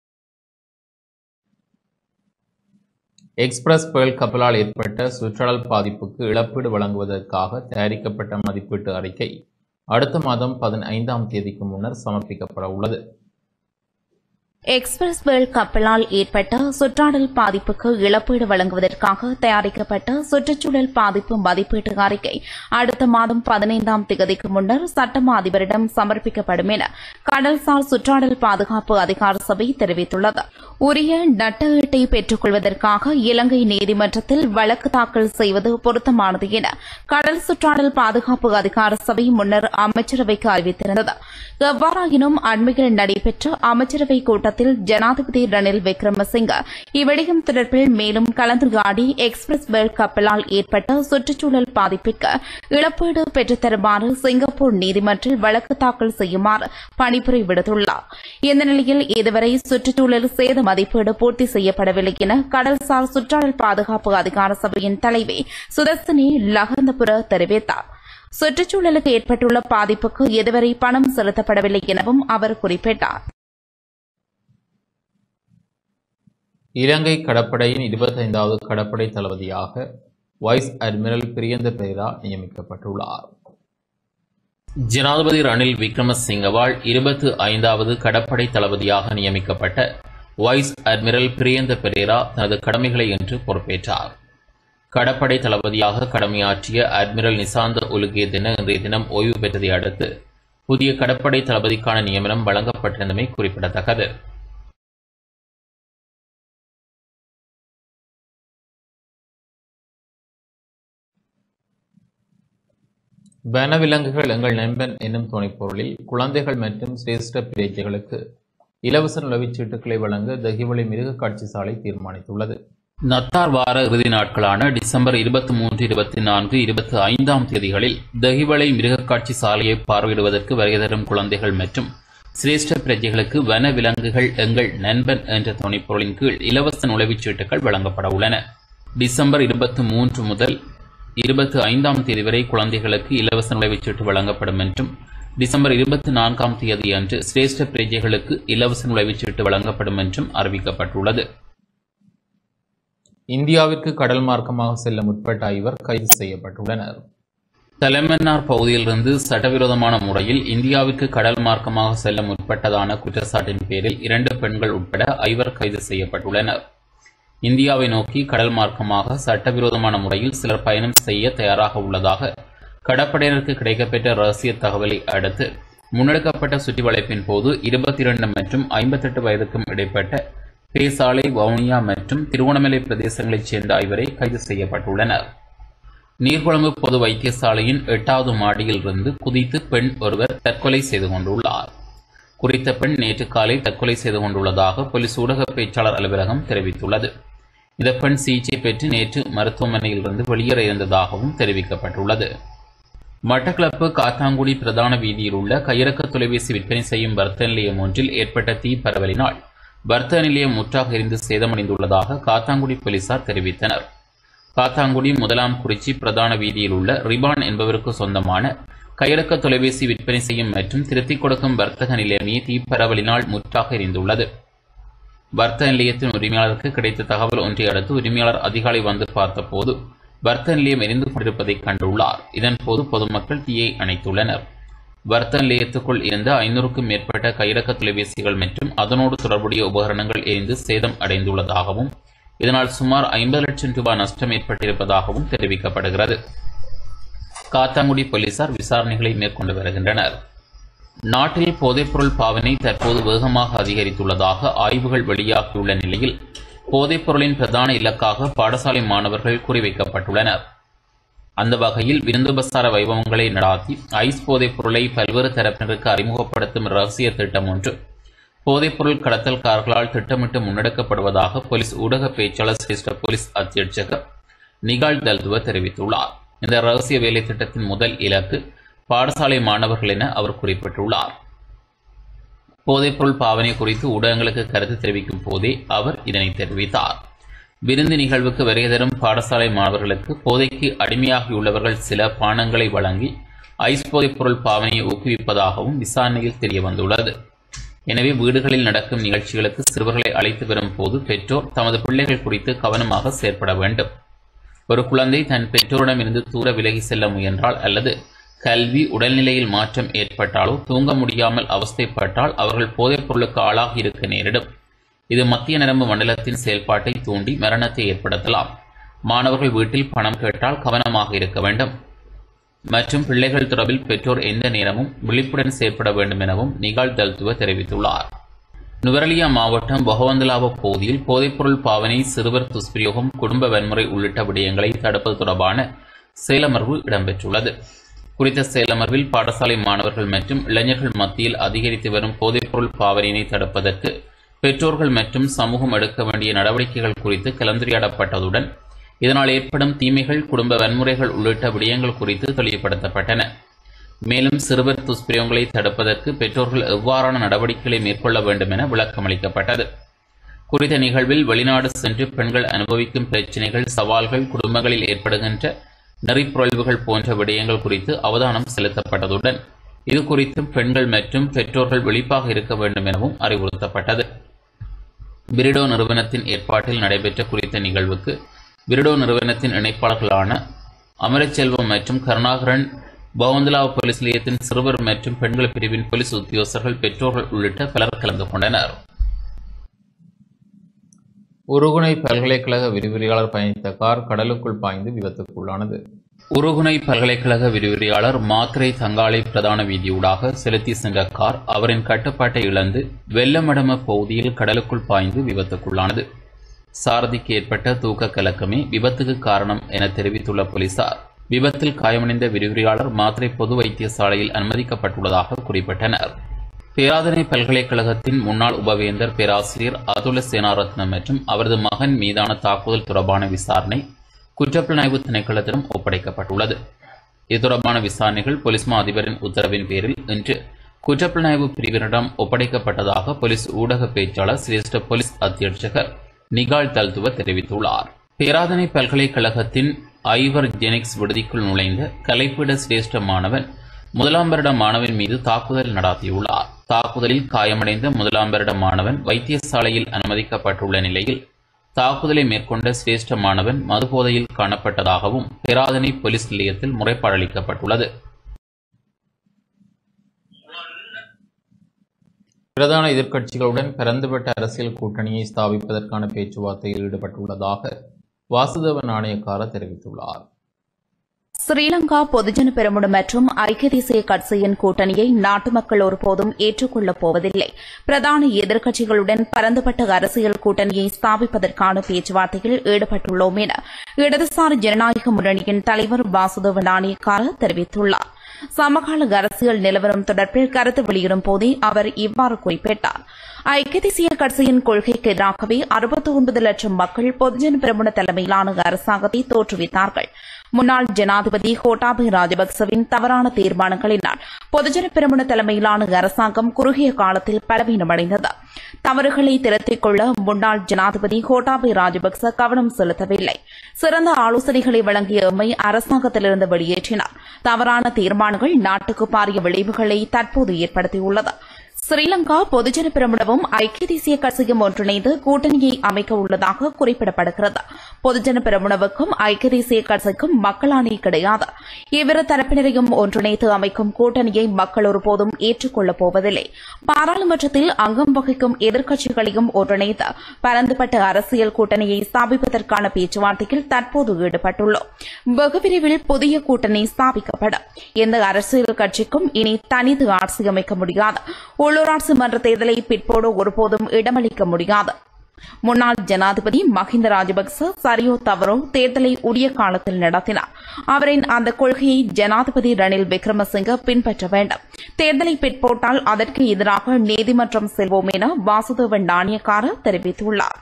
எக்ஸ்பிரஸ் பேர்ல் கப்பலால் ஏற்பட்ட சுற்றடல் பாதிப்புக்கு இழப்பீடு வழங்குவதற்காக தயாரிக்கப்பட்ட மதிப்பீட்டு அறிக்கை அடுத்த மாதம் பதினைந்தாம் தேதிக்கு முன்னர் சமர்ப்பிக்கப்பட உள்ளது. எக்ஸ்பிரஸ் பேர்ல் கப்பலால் ஏற்பட்ட சுற்றாடல் பாதிப்புக்கு இழப்பீடு வழங்குவதற்காக தயாரிக்கப்பட்ட சுற்றுச்சூழல் பாதிப்பு மதிப்பீட்டு அறிக்கை அடுத்த மாதம் பதினைந்தாம் தேதிக்கு முன்னர் சட்டமா அதிபரிடம் சமர்ப்பிக்கப்படும் என கடல்சார் சுற்றாடல் பாதுகாப்பு அதிகார சபை தெரிவித்துள்ளது. உரிய நட்டஈட்டை பெற்றுக் கொள்வதற்காக இலங்கை நீதிமன்றத்தில் வழக்கு தாக்கல் செய்வது பொருத்தமானது என கடல் சுற்றாடல் பாதுகாப்பு அதிகார சபை முன்னர் அமைச்சரவைக்கு அறிவித்திருந்தது. எவ்வாறாயினும் அண்மையில் நடைபெற்ற அமைச்சரவை கூட்டத்தில் ஜனாதிபதி ரணில் விக்ரமசிங்க இவ்விடயம் தொடர்பில் மேலும் கலந்துரையாடி எக்ஸ்பிரஸ் பேர்ல் கப்பலால் ஏற்பட்ட சுற்றுச்சூழல் பாதிப்பிற்கு இழப்பீடு பெற்றுத்தருமாறு சிங்கப்பூர் நீதிமன்றில் வழக்கு தாக்கல் செய்யுமாறு பணிப்புரை விடுத்துள்ளார். இந்த நிலையில் இதுவரை சுற்றுச்சூழல் சேத மதிப்பீடு பூர்த்தி செய்யப்படவில்லை என கடல்சார் சுற்றாடல் பாதுகாப்பு அதிகார சபையின் தலைவி சுதர்சினி லகந்தபுர தெரிவித்தார். சுற்றுச்சூழலுக்கு ஏற்பட்டுள்ள பாதிப்புக்கு இதுவரை பணம் செலுத்தப்படவில்லை எனவும் அவர் குறிப்பிட்டார். இலங்கை கடற்படையின் இருபத்தைந்தாவது கடற்படை தளபதியாக வைஸ் அட்மிரல் பிரியந்த பெரேரா நியமிக்கப்பட்டுள்ளார். ஜனாதிபதி ரணில் விக்ரமசிங்கவால் இருபத்தி ஐந்தாவது கடற்படை தளபதியாக நியமிக்கப்பட்ட வைஸ் அட்மிரல் பிரியந்த பெரேரா தனது கடமைகளை இன்று பொறுப்பேற்றார். கடற்படை தளபதியாக கடமையாற்றிய அட்மிரல் நிசாந்த உலுகே தின இன்றைய தினம் ஓய்வு பெற்றதை அடுத்து புதிய கடற்படை தளபதிக்கான நியமனம் வழங்கப்பட்டிருந்தமை குறிப்பிடத்தக்கது. வனவிலங்குகள் எங்கள் நண்பன் என்னும் துணைப்பொருளில் குழந்தைகள் மற்றும் சிரேஷ்ட பிரஜைகளுக்கு இலவச நுழைவுச்சீட்டுகளை வழங்க தகிவளை மிருக காட்சி சாலை தீர்மானித்துள்ளது. நத்தார் வார இறுதி நாட்களான டிசம்பர் இருபத்தி மூன்று இருபத்தி நான்கு இருபத்தி ஐந்தாம் தேதிகளில் தகிவளை மிருகக்காட்சி சாலையை பார்வையிடுவதற்கு வருகை தரும் குழந்தைகள் மற்றும் சிரேஷ்ட பிரஜைகளுக்கு வன விலங்குகள் எங்கள் நண்பன் என்ற துணைப்பொருளின் கீழ் இலவச நுழைவுச்சீட்டுகள் வழங்கப்பட உள்ளன. டிசம்பர் இருபத்தி மூன்று முதல் இருபத்தி ஐந்தாம் தேதி வரை குழந்தைகளுக்கு இலவச நுழைவுச்சீட்டு வழங்கப்படும் என்றும் டிசம்பர் இருபத்தி நான்காம் தேதி அன்று சிரேஷ்ட பிரஜைகளுக்கு இலவச நுழைவுச்சீட்டு வழங்கப்படும் என்றும் அறிவிக்கப்பட்டுள்ளது. இந்தியாவிற்கு கடல் மார்க்கமாக செல்ல முற்பட்ட ஐவர் கைது செய்யப்பட்டுள்ளனர். தலைமன்னார் பகுதியிலிருந்து சட்டவிரோதமான முறையில் இந்தியாவிற்கு கடல் மார்க்கமாக செல்ல முற்பட்டதான குற்றச்சாட்டின் பேரில் இரண்டு பெண்கள் உட்பட ஐவர் கைது செய்யப்பட்டுள்ளனர். இந்தியாவை நோக்கி கடல் மார்க்கமாக சட்டவிரோதமான முறையில் சிலர் பயணம் செய்ய தயாராக உள்ளதாக கடற்படையினருக்கு கிடைக்கப்பெற்ற ரகசிய தகவலை அடுத்து முன்னெடுக்கப்பட்ட சுற்றி வளைப்பின் போது இருபத்தி இரண்டு மற்றும் ஐம்பத்தெட்டு வயதுக்கும் இடைப்பட்ட பேசாலை, வவுனியா மற்றும் திருவண்ணாமலை பிரதேசங்களைச் சேர்ந்த ஐவரை கைது செய்யப்பட்டுள்ளனர். நீர்கொழும்பு பொது வைத்தியசாலையின் எட்டாவது மாடியில் இருந்து குதித்து பெண் ஒருவர் தற்கொலை செய்து கொண்டுள்ளார். குறித்த பெண் நேற்று காலை தற்கொலை செய்து கொண்டுள்ளதாக போலீஸ் ஊடக பேச்சாளர் அலுவலகம் தெரிவித்துள்ளது. இந்த பெண் சிகிச்சை பெற்று நேற்று மருத்துவமனையில் இருந்து வெளியேற இருந்ததாகவும் தெரிவிக்கப்பட்டுள்ளது. மட்டக்களப்பு காத்தாங்குடி பிரதான வீதியில் உள்ள கையிறக்க தொலைபேசி விற்பனை செய்யும் வர்த்தக நிலையம் ஒன்றில் ஏற்பட்ட தீ பரவலினால் வர்த்தக நிலையம் முற்றாக எரிந்து சேதமடைந்துள்ளதாக காத்தாங்குடி போலீசார் தெரிவித்தனர். காத்தாங்குடி முதலாம் குறிச்சி பிரதான வீதியில் உள்ள ரிபான் என்பவருக்கு சொந்தமான கையிறக்க தொலைபேசி விற்பனை செய்யும் மற்றும் திருத்திக் கொடுக்கும் வர்த்தக நிலையமே தீப்பரவலினால் முற்றாக எரிந்துள்ளது. வர்த்தக நிலையத்தின் உரிமையாளருக்கு கிடைத்த தகவல் ஒன்றை அடுத்து உரிமையாளர் அதிகாலை வந்து பார்த்தபோது வர்த்தக நிலையம் எரிந்து கொண்டிருப்பதை கண்டுள்ளார். இதன்போது பொதுமக்கள் தீயை அணைத்துள்ளனர். வர்த்தக நிலையத்துக்குள் இருந்த ஐநூறுக்கும் மேற்பட்ட கையிறக்க தொலைபேசிகள் மற்றும் அதனோடு தொடர்புடைய உபகரணங்கள் எரிந்து சேதம் அடைந்துள்ளதாகவும் இதனால் சுமார் ஐம்பது லட்சம் ரூபாய் நஷ்டம் ஏற்பட்டிருப்பதாகவும் தெரிவிக்கப்படுகிறது. காத்தாங்குடி போலீசார் விசாரணைகளை மேற்கொண்டு வருகின்றனர். நாட்டில் போதைப்பொருள் பாவனை தற்போது வேகமாக அதிகரித்துள்ளதாக ஆய்வுகள் வெளியாகியுள்ள நிலையில் போதைப்பொருளின் பிரதான இலக்காக பாடசாலை மாணவர்கள் குறிவைக்கப்பட்டுள்ளனர். அந்த வகையில் விருந்துபசார வைபவங்களை நடாத்தி ஐஸ் போதைப் பொருளை பல்வேறு தரப்பினருக்கு அறிமுகப்படுத்தும் ரகசிய திட்டம் ஒன்று போதைப்பொருள் கடத்தல்காரர்களால் திட்டமிட்டு முன்னெடுக்கப்படுவதாக போலீஸ் ஊடக பேச்சாளர் சிரேஷ்ட போலீஸ் அத்தியட்சகர் நிகால் தல்துவ தெரிவித்துள்ளார். இந்த ரகசிய வேலை திட்டத்தின் முதல் இலக்கு பாடசாலை மாணவர்கள் என அவர் குறிப்பிட்டுள்ளார். போதைப்பொருள் பாவனை குறித்து ஊடகங்களுக்கு கருத்து தெரிவிக்கும் போதே அவர் இதனை தெரிவித்தார். விருந்து நிகழ்வுக்கு வருகை தரும் பாடசாலை மாணவர்களுக்கு போதைக்கு அடிமையாகியுள்ளவர்கள் சில பானங்களை வழங்கி ஐஸ் போதைப்பொருள் பாவனையை ஊக்குவிப்பதாகவும் விசாரணையில் தெரிய வந்துள்ளது. எனவே வீடுகளில் நடக்கும் நிகழ்ச்சிகளுக்கு சிறுவர்களை அழைத்து வரும் போது பெற்றோர் தமது பிள்ளைகள் குறித்து கவனமாக செயற்பட வேண்டும். ஒரு குழந்தை தன் பெற்றோரிடமிருந்து தூர விலகி செல்ல முயன்றால் அல்லது கல்வி உடல்நிலையில் மாற்றம் ஏற்பட்டாலோ தூங்க முடியாமல் அவஸ்தைப்பட்டால் அவர்கள் போதைப் பொருளுக்கு ஆளாகி இருக்க நேரிடும். இது மத்திய நரம்பு மண்டலத்தின் செயல்பாட்டை தூண்டி மரணத்தை ஏற்படுத்தலாம். மாணவர்கள் வீட்டில் பணம் கேட்டால் கவனமாக இருக்க வேண்டும் மற்றும் பிள்ளைகள் தொடர்பில் பெற்றோர் எந்த நேரமும் விழிப்புடன் செயற்பட வேண்டும் எனவும் நிகால் தல்துவ தெரிவித்துள்ளார். நுவரெலியா மாவட்டம் பகவந்தலாவ பகுதியில் போதைப்பொருள் பாவனை, சிறுவர் துஷ்பிரயோகம், குடும்ப வன்முறை உள்ளிட்ட விடயங்களை தடுப்பது தொடர்பான செயலமர்வு இடம்பெற்றுள்ளது. குறித்த செயலமர்வில் பாடசாலை மாணவர்கள் மற்றும் இளைஞர்கள் மத்தியில் அதிகரித்து வரும் போதைப்பொருள் பாவனையினை தடுப்பதற்கு பெற்றோர்கள் மற்றும் சமூகம் எடுக்க வேண்டிய நடவடிக்கைகள் குறித்து கலந்துரையாடப்பட்டதுடன் இதனால் ஏற்படும் தீமைகள், குடும்ப வன்முறைகள் உள்ளிட்ட விடயங்கள் குறித்து தெளிவுபடுத்தப்பட்டன. மேலும் சிறுவர் துஷ்பிரயோகங்களை தடுப்பதற்கு பெற்றோர்கள் எவ்வாறான நடவடிக்கைகளை மேற்கொள்ள வேண்டும் என விளக்கமளிக்கப்பட்டது. குறித்த நிகழ்வில் வெளிநாடு சென்று பெண்கள் அனுபவிக்கும் பிரச்சினைகள், சவால்கள், குடும்பங்களில் ஏற்படுகின்ற நெறிப்புரள்வுகள் போன்ற விடயங்கள் குறித்து அவதானம் செலுத்தப்பட்டதுடன் இது குறித்தும் பெண்கள் மற்றும் பெற்றோர்கள் விழிப்பாக இருக்க வேண்டும் எனவும் அறிவுறுத்தப்பட்டது. பிரிடோ நிறுவனத்தின் ஏற்பாட்டில் நடைபெற்ற குறித்த நிகழ்வுக்கு பிரிடோ நிறுவனத்தின் இணைப்பாளர்களான அமரச்செல்வம் மற்றும் கருணாகரன், பவந்தலாவ் போலீஸ் நிலையத்தின் சிறுவர் மற்றும் பெண்கள் பிரிவின் போலீஸ் உத்தியோகஸ்தர்கள், பெற்றோர்கள் உள்ளிட்ட பலர் கலந்து கொண்டனர். உருகுணை பல்கலைக்கழக விரிவுரையாளர் பயணித்த கார் கடலுக்குள் பாய்ந்து விபத்துக்குள்ளானது. உருகுணை பல்கலைக்கழக விரிவுரையாளர் மாத்திரை தங்காலை பிரதான வீதியூடாக செலுத்தி சென்ற கார் அவரின் கட்டுப்பாட்டை இழந்து வெள்ளமடம பகுதியில் கடலுக்குள் பாய்ந்து விபத்துக்குள்ளானது. சாரதிக்கு ஏற்பட்ட தூக்க கலக்கமே விபத்துக்கு காரணம் என தெரிவித்துள்ள போலீசார் விபத்தில் காயமடைந்த விரிவுரையாளர் மாத்திரை பொது வைத்தியசாலையில் அனுமதிக்கப்பட்டுள்ளதாக குறிப்பிட்டனர். பேராதனை பல்கலைக்கழகத்தின் முன்னாள் உபவேந்தர் பேராசிரியர் அதுல சேனாரத்னம் மற்றும் அவரது மகன் மீதான தாக்குதல் தொடர்பான விசாரணை குற்றப்புலனாய்வு திணைக்களத்திடம் ஒப்படைக்கப்பட்டுள்ளது. இது தொடர்பான விசாரணைகள் போலீஸ் மா அதிபரின் உத்தரவின் பேரில் இன்று குற்றப்புலனாய்வு பிரிவினரிடம் ஒப்படைக்கப்பட்டதாக போலீஸ் ஊடக பேச்சாளர் சிரேஷ்ட போலீஸ் அத்தியட்சகர் நிகால் தல்துவ தெரிவித்துள்ளார். பேராதனை பல்கலைக்கழகத்தின் ஐவர் ஜெனிக்ஸ் விடுதிக்குள் நுழைந்த கலைப்பீட சிரேஷ்ட மாணவன் முதலாம் வருட மாணவன் மீது தாக்குதல் நடாத்தியுள்ளார். தாக்குதலில் காயமடைந்த முதலாம் வருட மாணவன் வைத்தியசாலையில் அனுமதிக்கப்பட்டுள்ள நிலையில் தாக்குதலை மேற்கொண்ட சிரேஷ்ட மாணவன் மதுபோதையில் காணப்பட்டதாகவும் பேராதனை போலீஸ் நிலையத்தில் முறைப்பாடு அளிக்கப்பட்டுள்ளது. பிரதான எதிர்க்கட்சிகளுடன் பரந்துபட்ட அரசியல் கூட்டணியை ஸ்தாபிப்பதற்கான பேச்சுவார்த்தையில் ஈடுபட்டுள்ளதாக வாசுதேவ நாணயக்கார தெரிவித்துள்ளார். ஸ்ரீலங்கா பொதுஜன பெரமுன மற்றும் ஐக்கிய தேசிய கட்சியின் கூட்டணியை நாட்டு மக்கள் ஒருபோதும் ஏற்றுக்கொள்ளப் போவதில்லை. பிரதான எதிர்க்கட்சிகளுடன் பரந்துபட்ட அரசியல் கூட்டணியை ஸ்தாபிப்பதற்கான பேச்சுவார்த்தையில் ஈடுபட்டுள்ளோம் என இடதுசாரி ஜனநாயக முன்னணியின் தலைவர் வாசுதேவ நாணயக்கார தெரிவித்துள்ளார். சமகால அரசியல் நிலவரம் தொடர்பில் கருத்து வெளியிடும் போதே அவர் இவ்வாறு குறிப்பிட்டார். ஐக்கிய தேசிய கட்சியின் கொள்கைக்கு எதிராகவே அறுபத்தி ஒன்பது லட்சம் மக்கள் பொதுஜன பெரமுன தலைமையிலான அரசாங்கத்தை தோற்றுவித்தார்கள். முன்னாள் ஜனாதிபதி கோட்டாபய ராஜபக்சவின் தவறான தீர்மானங்களினால் பொதுஜன பெரமுன தலைமையிலான அரசாங்கம் குறுகிய காலத்தில் பலவீனமடைந்தது. தவறுகளை திருத்திக் கொள்ள முன்னாள் ஜனாதிபதி கோட்டாபய ராஜபக்ச கவனம் செலுத்தவில்லை. சிறந்த ஆலோசனைகளை வழங்கிய எம்மை அரசாங்கத்திலிருந்து வெளியேற்றினார். தவறான தீர்மானங்கள் நாட்டுக்கு பாரிய விளைவுகளை தற்போது ஏற்படுத்தியுள்ளது. ஸ்ரீலங்கா பொதுஜன பெரமுனவும் ஐக்கிய தேசிய கட்சியும் ஒன்றிணைந்து கூட்டணியை அமைக்க உள்ளதாக குறிப்பிடப்படுகிறது. பொதுஜன பெரமுனவுக்கும் ஐக்கிய தேசிய கட்சிக்கும் மக்களாணை கிடையாது. இவ்விரு தரப்பினரையும் ஒன்றிணைத்து அமைக்கும் கூட்டணியை மக்கள் ஒருபோதும் ஏற்றுக்கொள்ளப் போவதில்லை. பாராளுமன்றத்தில் அங்கம் வகிக்கும் எதிர்க்கட்சிகளையும் ஒன்றிணைத்து பரந்துபட்ட அரசியல் கூட்டணியை ஸ்தாபிப்பதற்கான பேச்சுவார்த்தையில் தற்போது ஈடுபட்டுள்ளோம். வெகு விரைவில் புதிய கூட்டணி ஸ்தாபிக்கப்படும். எந்த அரசியல் கட்சிக்கும் இனி தனித்து ஆட்சி அமைக்க முடியாது. உள்ளூராட்சி மன்ற தேர்தலை பிற்போடு ஒருபோதும் இடமளிக்க முடியாது. முன்னாள் ஜனாதிபதி மஹிந்த ராஜபக்ச சரியோ தவறோ தேர்தலை உரிய காலத்தில் நடத்தினார். அவரின் அந்த கொள்கையை ஜனாதிபதி ரணில் விக்ரமசிங்க பின்பற்ற வேண்டும். தேர்தலை பிற்போட்டால் அதற்கு எதிராக நீதிமன்றம் செல்வோம் என வாசுதேவ நாணயக்கார தெரிவித்துள்ளார்.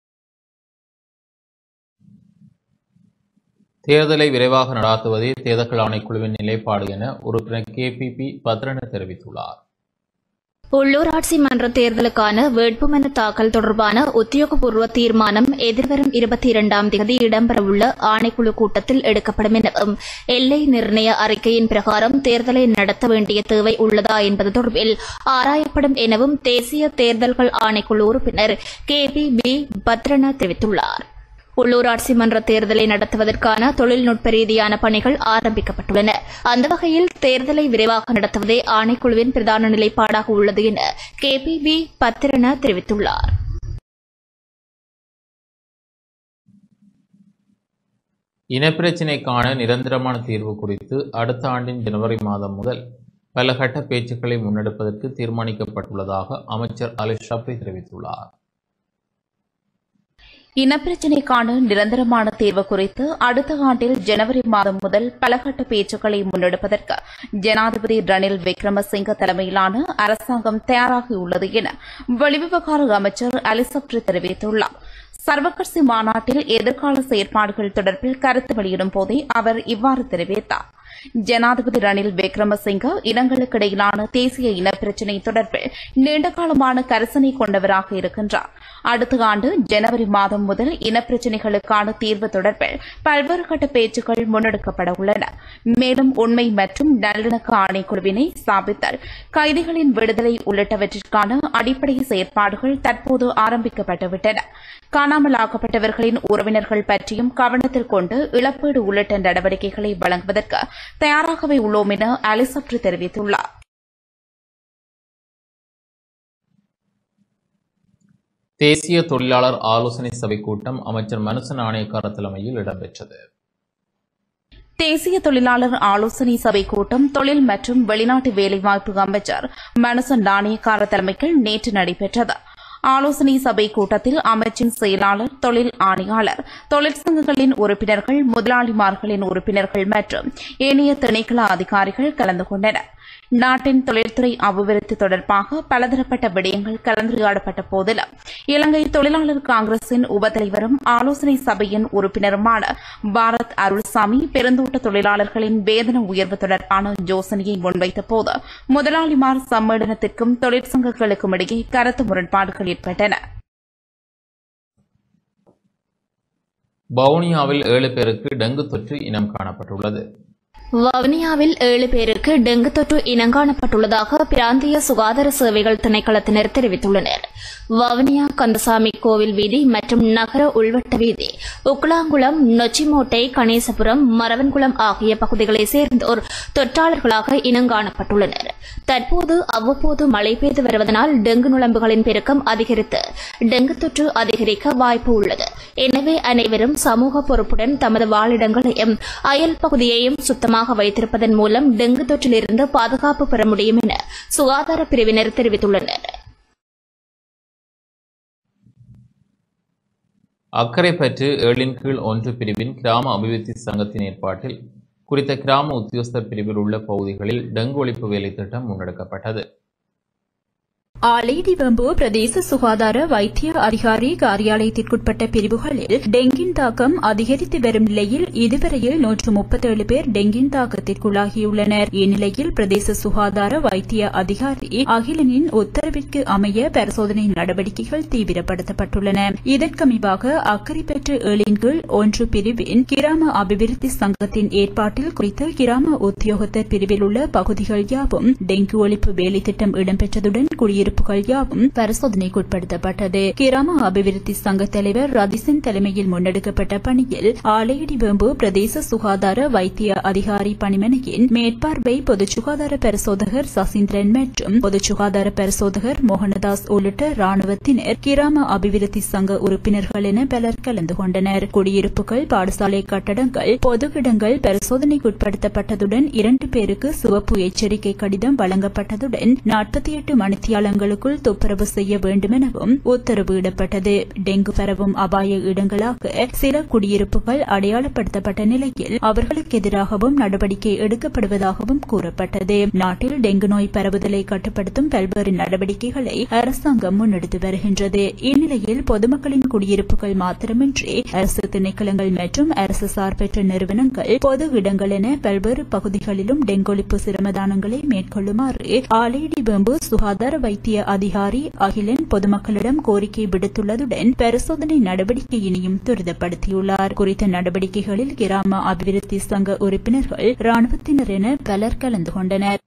தேர்தலை விரைவாக நடாத்துவதே தேர்தல் ஆணைக்குழுவின் நிலைப்பாடு என உறுப்பினர் கே பி பி பத்ரன தெரிவித்துள்ளார். உள்ளூராட்சி மன்ற தேர்தலுக்கான வேட்புமனு தாக்கல் தொடர்பான உத்தியோகபூர்வ தீர்மானம் எதிர்வரும் இருபத்தி இரண்டாம் தேதி இடம்பெறவுள்ள ஆணைக்குழு கூட்டத்தில் எடுக்கப்படும் எனவும் எல்லை நிர்ணய அறிக்கையின் பிரகாரம் தேர்தலை நடத்த வேண்டிய தேவை உள்ளதா என்பது தொடர்பில் ஆராயப்படும் எனவும் தேசிய தேர்தல்கள் ஆணைக்குழு உறுப்பினர் கே பி பி பத்ரன தெரிவித்துள்ளார். உள்ளூராட்சி மன்ற தேர்தலை நடத்துவதற்கான தொழில்நுட்ப ரீதியான பணிகள் ஆரம்பிக்கப்பட்டுள்ளன. அந்த வகையில் தேர்தலை விரைவாக நடத்துவதே ஆணைக்குழுவின் பிரதான நிலைப்பாடாக உள்ளது என கே பி பி பத்திரன தெரிவித்துள்ளார். இனப்பிரச்சினைக்கான நிரந்தரமான தீர்வு குறித்து அடுத்த ஆண்டின் ஜனவரி மாதம் முதல் பல கட்ட பேச்சுக்களை முன்னெடுப்பதற்கு தீர்மானிக்கப்பட்டுள்ளதாக அமைச்சர் அலி ஷப்ரி தெரிவித்துள்ளார். இனப்பிரச்சினைக்கான நிரந்தரமான தீர்வு குறித்து அடுத்த ஆண்டில் ஜனவரி மாதம் முதல் பலகட்ட பேச்சுக்களை முன்னெடுப்பதற்கு ஜனாதிபதி ரணில் விக்ரமசிங்க தலைமையிலான அரசாங்கம் தயாராகியுள்ளது என வெளிவிவகார அமைச்சர் அலி ஷப்ரி தெரிவித்துள்ளார். சர்வகட்சி மாநாட்டில் எதிர்கால செயற்பாடுகள் தொடர்பில் கருத்து வெளியிடும் போதே அவர் இவ்வாறு தெரிவித்தார். ஜனாதிபதி ரணில் விக்ரமசிங்க இனங்களுக்கிடையிலான தேசிய இனப்பிரச்சினை தொடர்பில் நீண்டகாலமான கரிசனை கொண்டவராக இருக்கின்றார். அடுத்த ஆண்டு ஜனவரி மாதம் முதல் இனப்பிரச்சினைகளுக்கான தீர்வு தொடர்பில் பல்வேறு கட்ட பேச்சுக்கள் முன்னெடுக்கப்பட உள்ளன. மேலும் உண்மை மற்றும் நல்லிணக்க ஆணைக்குழுவினை ஸ்தாபித்தல், கைதிகளின் விடுதலை உள்ளிட்டவற்றிற்கான அடிப்படை செயற்பாடுகள் தற்போது ஆரம்பிக்கப்பட்டுவிட்டன. காணாமலாக்கப்பட்டவர்களின் உறவினர்கள் பற்றியும் கவனத்தில் கொண்டு இழப்பீடு உள்ளிட்ட நடவடிக்கைகளை வழங்குவதற்கு தயாராகவே உள்ளோம் என அலி ஷப்ரி தெரிவித்துள்ளார். தேசிய தொழிலாளர் ஆலோசனை சபை கூட்டம் அமைச்சர் மனுச நாணயக்கார தலைமையில் இடம்பெற்றது. தேசிய தொழிலாளர் ஆலோசனை சபை கூட்டம் தொழில் மற்றும் வெளிநாட்டு வேலைவாய்ப்பு அமைச்சர் மனுச நாணயக்கார தலைமையில் நேற்று நடைபெற்றது. ஆலோசனை சபை கூட்டத்தில் அமைச்சின் செயலாளர், தொழில் ஆணையாளர், தொழிற்சங்கங்களின் உறுப்பினர்கள், முதலாளிமார்களின் உறுப்பினர்கள் மற்றும் ஏனைய திணைக்கள அதிகாரிகள் கலந்து கொண்டனர். நாட்டின் தொழில்துறை அபிவிருத்தி தொடர்பாக பலதரப்பட்ட விடயங்கள் கலந்துரையாடப்பட்ட போதிலும் இலங்கை தொழிலாளர் காங்கிரசின் உபத்தலைவரும் ஆலோசனை சபையின் உறுப்பினருமான பாரத் அருள்சாமி பெருந்தோட்ட தொழிலாளர்களின் வேதன உயர்வு தொடர்பான யோசனையை முன்வைத்த போது முதலாளிமார் சம்மேளனத்திற்கும் தொழிற்சங்கங்களுக்கும் இடையே கருத்து முரண்பாடுகள் ஏற்பட்டன. வவுனியாவில் ஏழு பேருக்கு டெங்கு தொற்று இனம் காணப்பட்டுள்ளது. வவுனியாவில் ஏழு பேருக்கு டெங்கு தொற்று இனங்காணப்பட்டுள்ளதாக பிராந்திய சுகாதார சேவைகள் திணைக்களத்தினர் தெரிவித்துள்ளனர். வவுனியா கந்தசாமி கோவில் வீதி மற்றும் நகர உள்வட்ட வீதி, உக்களாங்குளம், நொச்சிமோட்டை, கணேசபுரம், மரவன்குளம் ஆகிய பகுதிகளைச் சேர்ந்தோர் தொற்றாளர்களாக இனங்காணப்பட்டுள்ளனர். தற்போது அவ்வப்போது மழை பெய்து வருவதனால் டெங்கு நுளம்புகளின் பெருக்கம் அதிகரித்து டெங்கு தொற்று அதிகரிக்க வாய்ப்பு உள்ளது. எனவே அனைவரும் சமூக பொறுப்புடன் தமது வாழிடங்களையும் அயல் பகுதியையும் சுத்தமாக வைத்திருப்பதன் மூலம் டெங்கு தொற்றிலிருந்து பாதுகாப்பு பெற முடியும் என சுகாதார பிரிவினர் தெரிவித்துள்ளனர். அக்கரைப்பற்று ஏழின் கீழ் ஒன்று பிரிவின் கிராம அபிவிருத்தி சங்கத்தின் ஏற்பாட்டில் குறித்த கிராம உத்தியோகஸ்தர் பிரிவில் உள்ள பகுதிகளில் டெங்கு ஒழிப்பு வேலை திட்டம் முன்னெடுக்கப்பட்டது. ஆலைடிவம்பு பிரதேச சுகாதார வைத்திய அதிகாரி காரியாலயத்திற்குட்பட்ட பிரிவுகளில் டெங்கின் தாக்கம் அதிகரித்து வரும் நிலையில் இதுவரையில் நூற்று முப்பத்தேழு பேர் டெங்கின் தாக்கத்திற்குள்ளாகியுள்ளனர். இந்நிலையில் பிரதேச சுகாதார வைத்திய அதிகாரி அகிலனின் உத்தரவிற்கு அமைய பரிசோதனை நடவடிக்கைகள் தீவிரப்படுத்தப்பட்டுள்ளன. இதற்கமைவாக அக்கரைப்பற்று ஏழின் கீழ் ஒன்று பிரிவின் கிராம அபிவிருத்தி சங்கத்தின் ஏற்பாட்டில் குறித்த கிராம உத்தியோகத்தர் பிரிவில் உள்ள பகுதிகள் யாவும் டெங்கு ஒழிப்பு வேலை திட்டம் இடம்பெற்றதுடன் குடியிருப்பு யாவும் பரிசோதனைக்குட்படுத்தப்பட்டது. கிராம அபிவிருத்தி சங்க தலைவர் ரதிசன் தலைமையில் முன்னெடுக்கப்பட்ட பணியில் ஆலையடிவேம்பு பிரதேச சுகாதார வைத்திய அதிகாரி பணிமனையின் மேற்பார்வை பொது சுகாதார பரிசோதகர் சசீந்திரன் மற்றும் பொது சுகாதார பரிசோதகர் மோகனதாஸ் உள்ளிட்ட ராணுவத்தினர் கிராம அபிவிருத்தி சங்க உறுப்பினர்கள் என பலர் கலந்து கொண்டனர். குடியிருப்புகள், பாடசாலை கட்டடங்கள், பொது இடங்கள் பரிசோதனைக்குட்படுத்தப்பட்டதுடன் இரண்டு பேருக்கு சிவப்பு எச்சரிக்கை கடிதம் வழங்கப்பட்டதுடன் நாற்பத்தி எட்டு மணித்தியாலங்கள் துப்புரவு செய்ய வேண்டும் எனவும் உத்தரவிடப்பட்டது. டெங்கு பரவும் அபாய இடங்களாக சில குடியிருப்புகள் அடையாளப்படுத்தப்பட்ட நிலையில் அவர்களுக்கு எதிராகவும் நடவடிக்கை எடுக்கப்படுவதாகவும் கூறப்பட்டது. நாட்டில் டெங்கு நோய் பரவுதலை கட்டுப்படுத்தும் பல்வேறு நடவடிக்கைகளை அரசாங்கம் முன்னெடுத்து வருகின்றது. இந்நிலையில் பொதுமக்களின் குடியிருப்புகள் மாத்திரமின்றி அரசு திணைக்களங்கள் மற்றும் அரசு சார்பற்ற நிறுவனங்கள், பொது இடங்கள் என பல்வேறு பகுதிகளிலும் டெங்கு ஒழிப்பு சிரமதானங்களை மேற்கொள்ளுமாறு ஆலையடிவேம்பு சுகாதார வைத்திய அதிகாரி அகிலன் பொதுமக்களிடம் கோரிக்கை விடுத்துள்ளதுடன் பரிசோதனை நடவடிக்கையினையும் துரிதப்படுத்தியுள்ளார். குறித்த நடவடிக்கைகளில் கிராம அபிவிருத்தி சங்க உறுப்பினர்கள், ராணுவத்தினர் என பலர் கலந்து கொண்டனர்.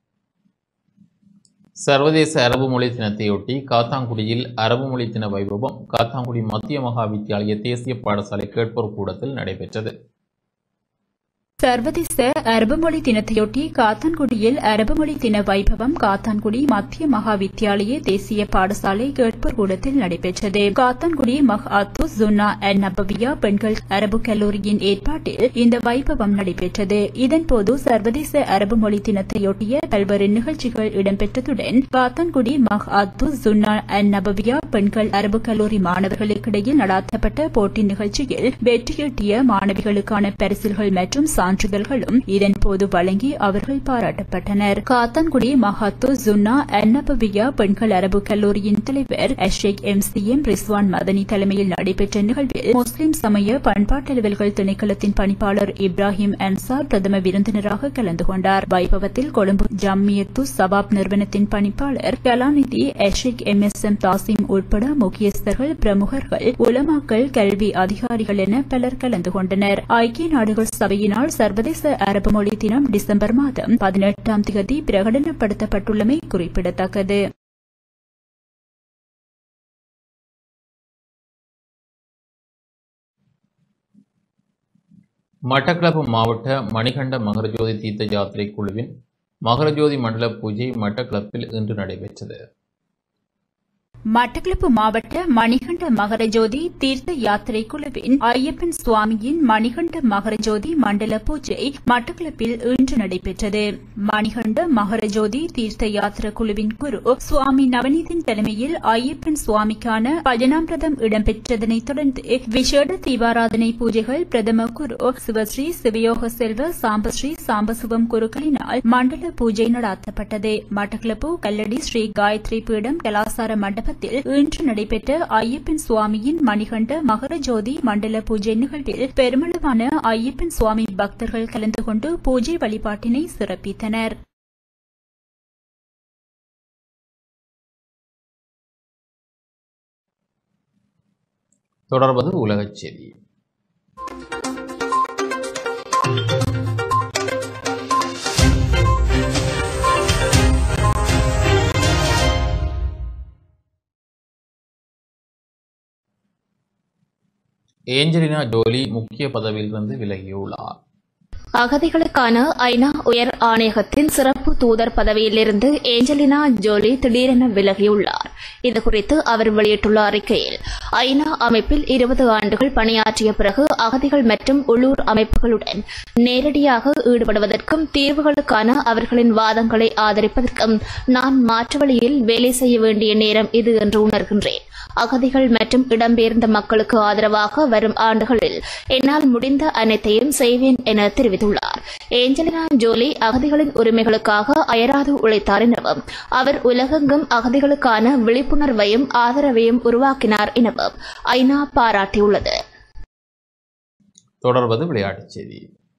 சர்வதேச அரபு மொழி தினத்தையொட்டி காத்தாங்குடியில் அரபு மொழி தின வைபவம் காத்தாங்குடி மத்திய மகா வித்தியாலய தேசிய பாடசாலை கேட்போர் கூடத்தில் நடைபெற்றது. சர்வதேச அரபு மொழி தினத்தையொட்டி காத்தான்குடியில் அரபு மொழி தின வைபவம் காத்தான்குடி மத்திய மகா வித்தியாலய தேசிய பாடசாலை கேட்போர் கூடத்தில் நடைபெற்றது. காத்தான்குடி மஹ் அத்து ஜுன்னா அன் நபவியா பெண்கள் அரபு கல்லூரியின் ஏற்பாட்டில் இந்த வைபவம் நடைபெற்றது. இதன்போது சர்வதேச அரபு மொழி தினத்தையொட்டிய பல்வேறு நிகழ்ச்சிகள் இடம்பெற்றதுடன் காத்தான்குடி மஹ் அத்து ஜுன்னா அன் நபவியா பெண்கள் அரபு கல்லூரி மாணவர்களுக்கிடையில் நடாத்தப்பட்ட போட்டி நிகழ்ச்சியில் வெற்றியீட்டிய மாணவிகளுக்கான பரிசில்கள் மற்றும் சான்றிதழ்களும் இதன்போது வழங்கி அவர்கள் பாராட்டப்பட்டனர். காத்தான்குடி மஹத்து ஜுன்னா அன்னபவியா பெண்கள் அரபு கல்லூரியின் தலைவர் Ash-Sheikh M C M Rizwan Madani தலைமையில் நடைபெற்ற நிகழ்வில் முஸ்லிம் சமய பண்பாட்டலுவல்கள் திணைக்களத்தின் பணிப்பாளர் இப்ராஹிம் அன்சார் பிரதம விருந்தினராக கலந்து கொண்டார். வைபவத்தில் கொழும்பு ஜம்மியத்து சபாப் நிறுவனத்தின் பணிப்பாளர் கலாநிதி Ash-Sheikh M S M Thasim உட்பட முக்கியஸ்தர்கள், பிரமுகர்கள், உலமாக்கள், கல்வி அதிகாரிகள் என பலர் கலந்து கொண்டனர். ஐக்கிய நாடுகள் சபையினால் சர்வதேச அரபு மொழி தினம் டிசம்பர் மாதம் பதினெட்டாம் தேதி பிரகடனப்படுத்தப்பட்டுள்ளமை குறிப்பிடத்தக்கது. மட்டக்களப்பு மாவட்ட மணிகண்ட மகரஜோதி தீர்த்த யாத்திரை குழுவின் மகரஜோதி மண்டல பூஜை மட்டக்களப்பில் இன்று நடைபெற்றது. மட்டக்களப்பு மாவட்ட மணிகண்ட மகரஜோதி தீர்த்த யாத்திரை குழுவின் ஐயப்பன் சுவாமியின் மணிகண்ட மகரஜோதி மண்டல பூஜை மட்டக்களப்பில் இன்று நடைபெற்றது. மணிகண்ட மகரஜோதி தீர்த்த யாத்திரை குழுவின் குரு சுவாமி நவநீதன் தலைமையில் ஐயப்பன் சுவாமிக்கான பஜனாமிரதம் இடம்பெற்றதனைத் தொடர்ந்து விசேட தீபாராதனை பூஜைகள் பிரதம குரு சிவஸ்ரீ சிவயோக செல்வ சாம்பஸ்ரீ சாம்பசிவம் குருக்களினால் மண்டல பூஜை நடாத்தப்பட்டது. மட்டக்களப்பு கல்லடி ஸ்ரீ காயத்ரி பீடம் கலாசார மண்டப இன்று நடைபெற்ற ஐயப்பன் சுவாமியின் மணிகண்ட மகரஜோதி மண்டல பூஜை நிகழ்வில் பெருமளவான ஐயப்பன் சுவாமி பக்தர்கள் கலந்து கொண்டு பூஜை வழிபாட்டினை சிறப்பித்தனர். தொடர்வது உலகச் செய்தி. ஏஞ்சலினா ஜோலி முக்கிய பதவியிலிருந்து விலகியுள்ளார். அகதிகளுக்கான ஐநா உயர் ஆணையகத்தின் சிறப்பு தூதர் பதவியிலிருந்து ஏஞ்சலினா ஜோலி திடீரென விலகியுள்ளார். இதுகுறித்து அவர் வெளியிட்டுள்ள அறிக்கையில், ஐநா அமைப்பில் இருபது ஆண்டுகள் பணியாற்றிய பிறகு அகதிகள் மற்றும் உள்ளூர் அமைப்புகளுடன் நேரடியாக ஈடுபடுவதற்கும் தீர்வுகளுக்கான அவர்களின் வாதங்களை ஆதரிப்பதற்கும் நான் மாற்று வழியில் வேலை செய்ய வேண்டிய நேரம் இது என்று உணர்கின்றேன். அகதிகள் மற்றும் இடம்பெயர்ந்த மக்களுக்கு ஆதரவாக வரும் ஆண்டுகளில் என்னால் முடிந்த அனைத்தையும் செய்வேன் என தெரிவித்துள்ளார். ஏஞ்சலினா ஜோலி அகதிகளின் உரிமைகளுக்காக அயராது உழைத்தார் எனவும் அவர் உலகெங்கும் அகதிகளுக்கான விழிப்புணர்வையும் ஆதரவையும் உருவாக்கினார் எனவும் ஐநா பாராட்டியுள்ளது. தொடர்வது விளையாட்டுச் செய்தி.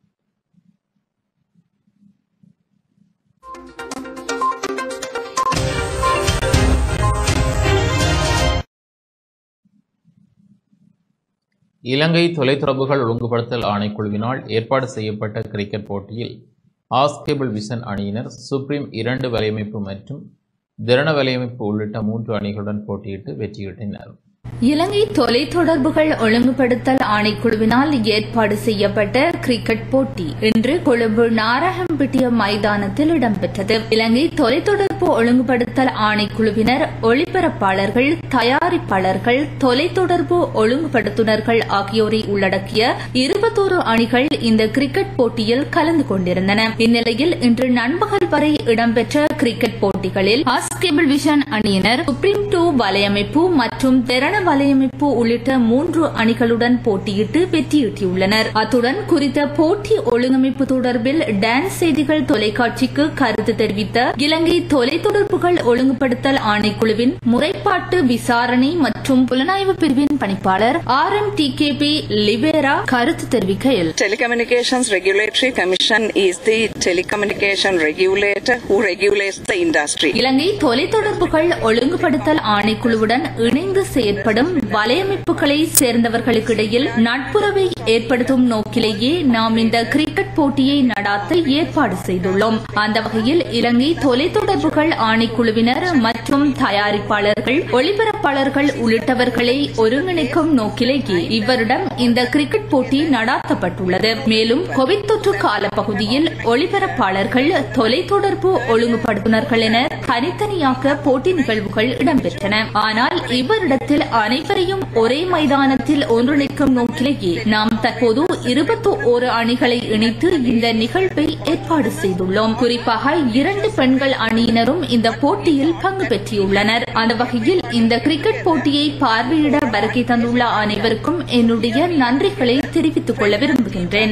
இலங்கை தொலைத்தொடர்புகள் ஒழுங்குபடுத்தல் ஆணைக்குழுவினால் ஏற்பாடு செய்யப்பட்ட கிரிக்கெட் போட்டியில் ஆஸ் கேபிள் விஷன் அணியினர் சுப்ரீம் இரண்டு வலையமைப்பு மற்றும் திறன வலையமைப்பு உள்ளிட்ட மூன்று அணிகளுடன் போட்டியிட்டு வெற்றியிட்டனர். இலங்கை தொலைத்தொடர்புகள் ஒழுங்குபடுத்தல் ஆணைக்குழுவினால் ஏற்பாடு செய்யப்பட்ட கிரிக்கெட் போட்டி இன்று கொழும்பு நாரகம்பிட்டிய மைதானத்தில் இடம்பெற்றது. இலங்கை தொலைத்தொடர்பு ஒழுங்குபடுத்தல் ஆணைக்குழுவினர் ஒளிபரப்பாளர்கள், தயாரிப்பாளர்கள், தொலைத்தொடர்பு ஒழுங்குபடுத்துனர்கள் ஆகியோரை உள்ளடக்கிய இருபத்தோரு அணிகள் இந்த கிரிக்கெட் போட்டியில் கலந்து கொண்டிருந்தன. இந்நிலையில் இன்று நண்பகல் வரை இடம்பெற்ற கிரிக்கெட் போட்டிகளில் ஆஸ் கேபிள் விஷன் அணியினர் சுப்ரீம் டூ வலையமைப்பு மற்றும் திறன வலையமைப்பு உள்ளிட்ட மூன்று அணிகளுடன் போட்டியிட்டு வெற்றியீட்டியுள்ளனர். அத்துடன் குறித்த போட்டி ஒழுங்கமைப்பு தொடர்பில் டான்ஸ் செய்திகள் தொலைக்காட்சிக்கு கருத்து தெரிவித்த இலங்கை தொலைத்தொடர்புகள் ஒழுங்குபடுத்தல் ஆணைக்குழுவின் முறைப்பாட்டு விசாரணை மற்றும் புலனாய்வு பிரிவின் பணிப்பாளர் R M D K P Libera கருத்து தெரிவிக்கையில், Telecommunications Regulatory Commission is the telecommunication regulator who regulates the industry. இலங்கை தொலைத்தொடர்புகள் ஒழுங்குபடுத்தல் ஆணைக்குழுவுடன் இணைந்து செயற்படும் வலையமைப்புகளை சேர்ந்தவர்களுக்கிடையில் நட்புறவை ஏற்படுத்தும் நோக்கிலேயே நாம் இந்த கிரிக்கெட் போட்டியை நடாத்த ஏற்பாடு செய்துள்ளோம். அந்த வகையில் இலங்கை தொலைத்தொடர்புகள் ஆணைக்குழுவினர் மற்றும் தயாரிப்பாளர்கள், ஒளிபரப்பாளர்கள் உள்ளிட்டவர்களை ஒருங்கிணைக்கும் நோக்கிலேயே இவரிடம் இந்த கிரிக்கெட் போட்டி நடாத்தப்பட்டுள்ளது. மேலும் கோவிட் தொற்று காலப்பகுதியில் ஒளிபரப்பாளர்கள், தொலைத்தொடர்பு ஒழுங்குபடுத்துனர்கள் என தனித்தனியாக போட்டி நிகழ்வுகள் இடம்பெற்றன. ஆனால் இவரிடத்தில் அனைவரையும் ஒரே மைதானத்தில் ஒன்றிணைக்கும் நோக்கிலேயே நாம் தற்போது இருபத்தி ஓரு அணிகளை இணைத்து இந்த நிகழ்வை ஏற்பாடு செய்துள்ளோம். குறிப்பாக இரண்டு பெண்கள் அணியினரும் இந்த போட்டியில் பங்கு பெற்றுள்ளனர். அந்த வகையில் இந்த கிரிக்கெட் போட்டியை பார்வையிட வருகை தந்துள்ள அனைவருக்கும் என்னுடைய நன்றிகளை தெரிவித்துக் கொள்ள விரும்புகின்றேன்.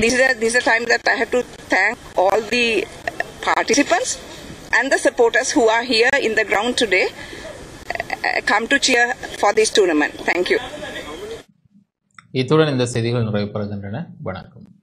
And the supporters who are here in the ground today come to cheer for this tournament. Thank you. இத்துடன் இந்த செய்திகள் நிறைவு பெறுகின்றன. வணக்கம்.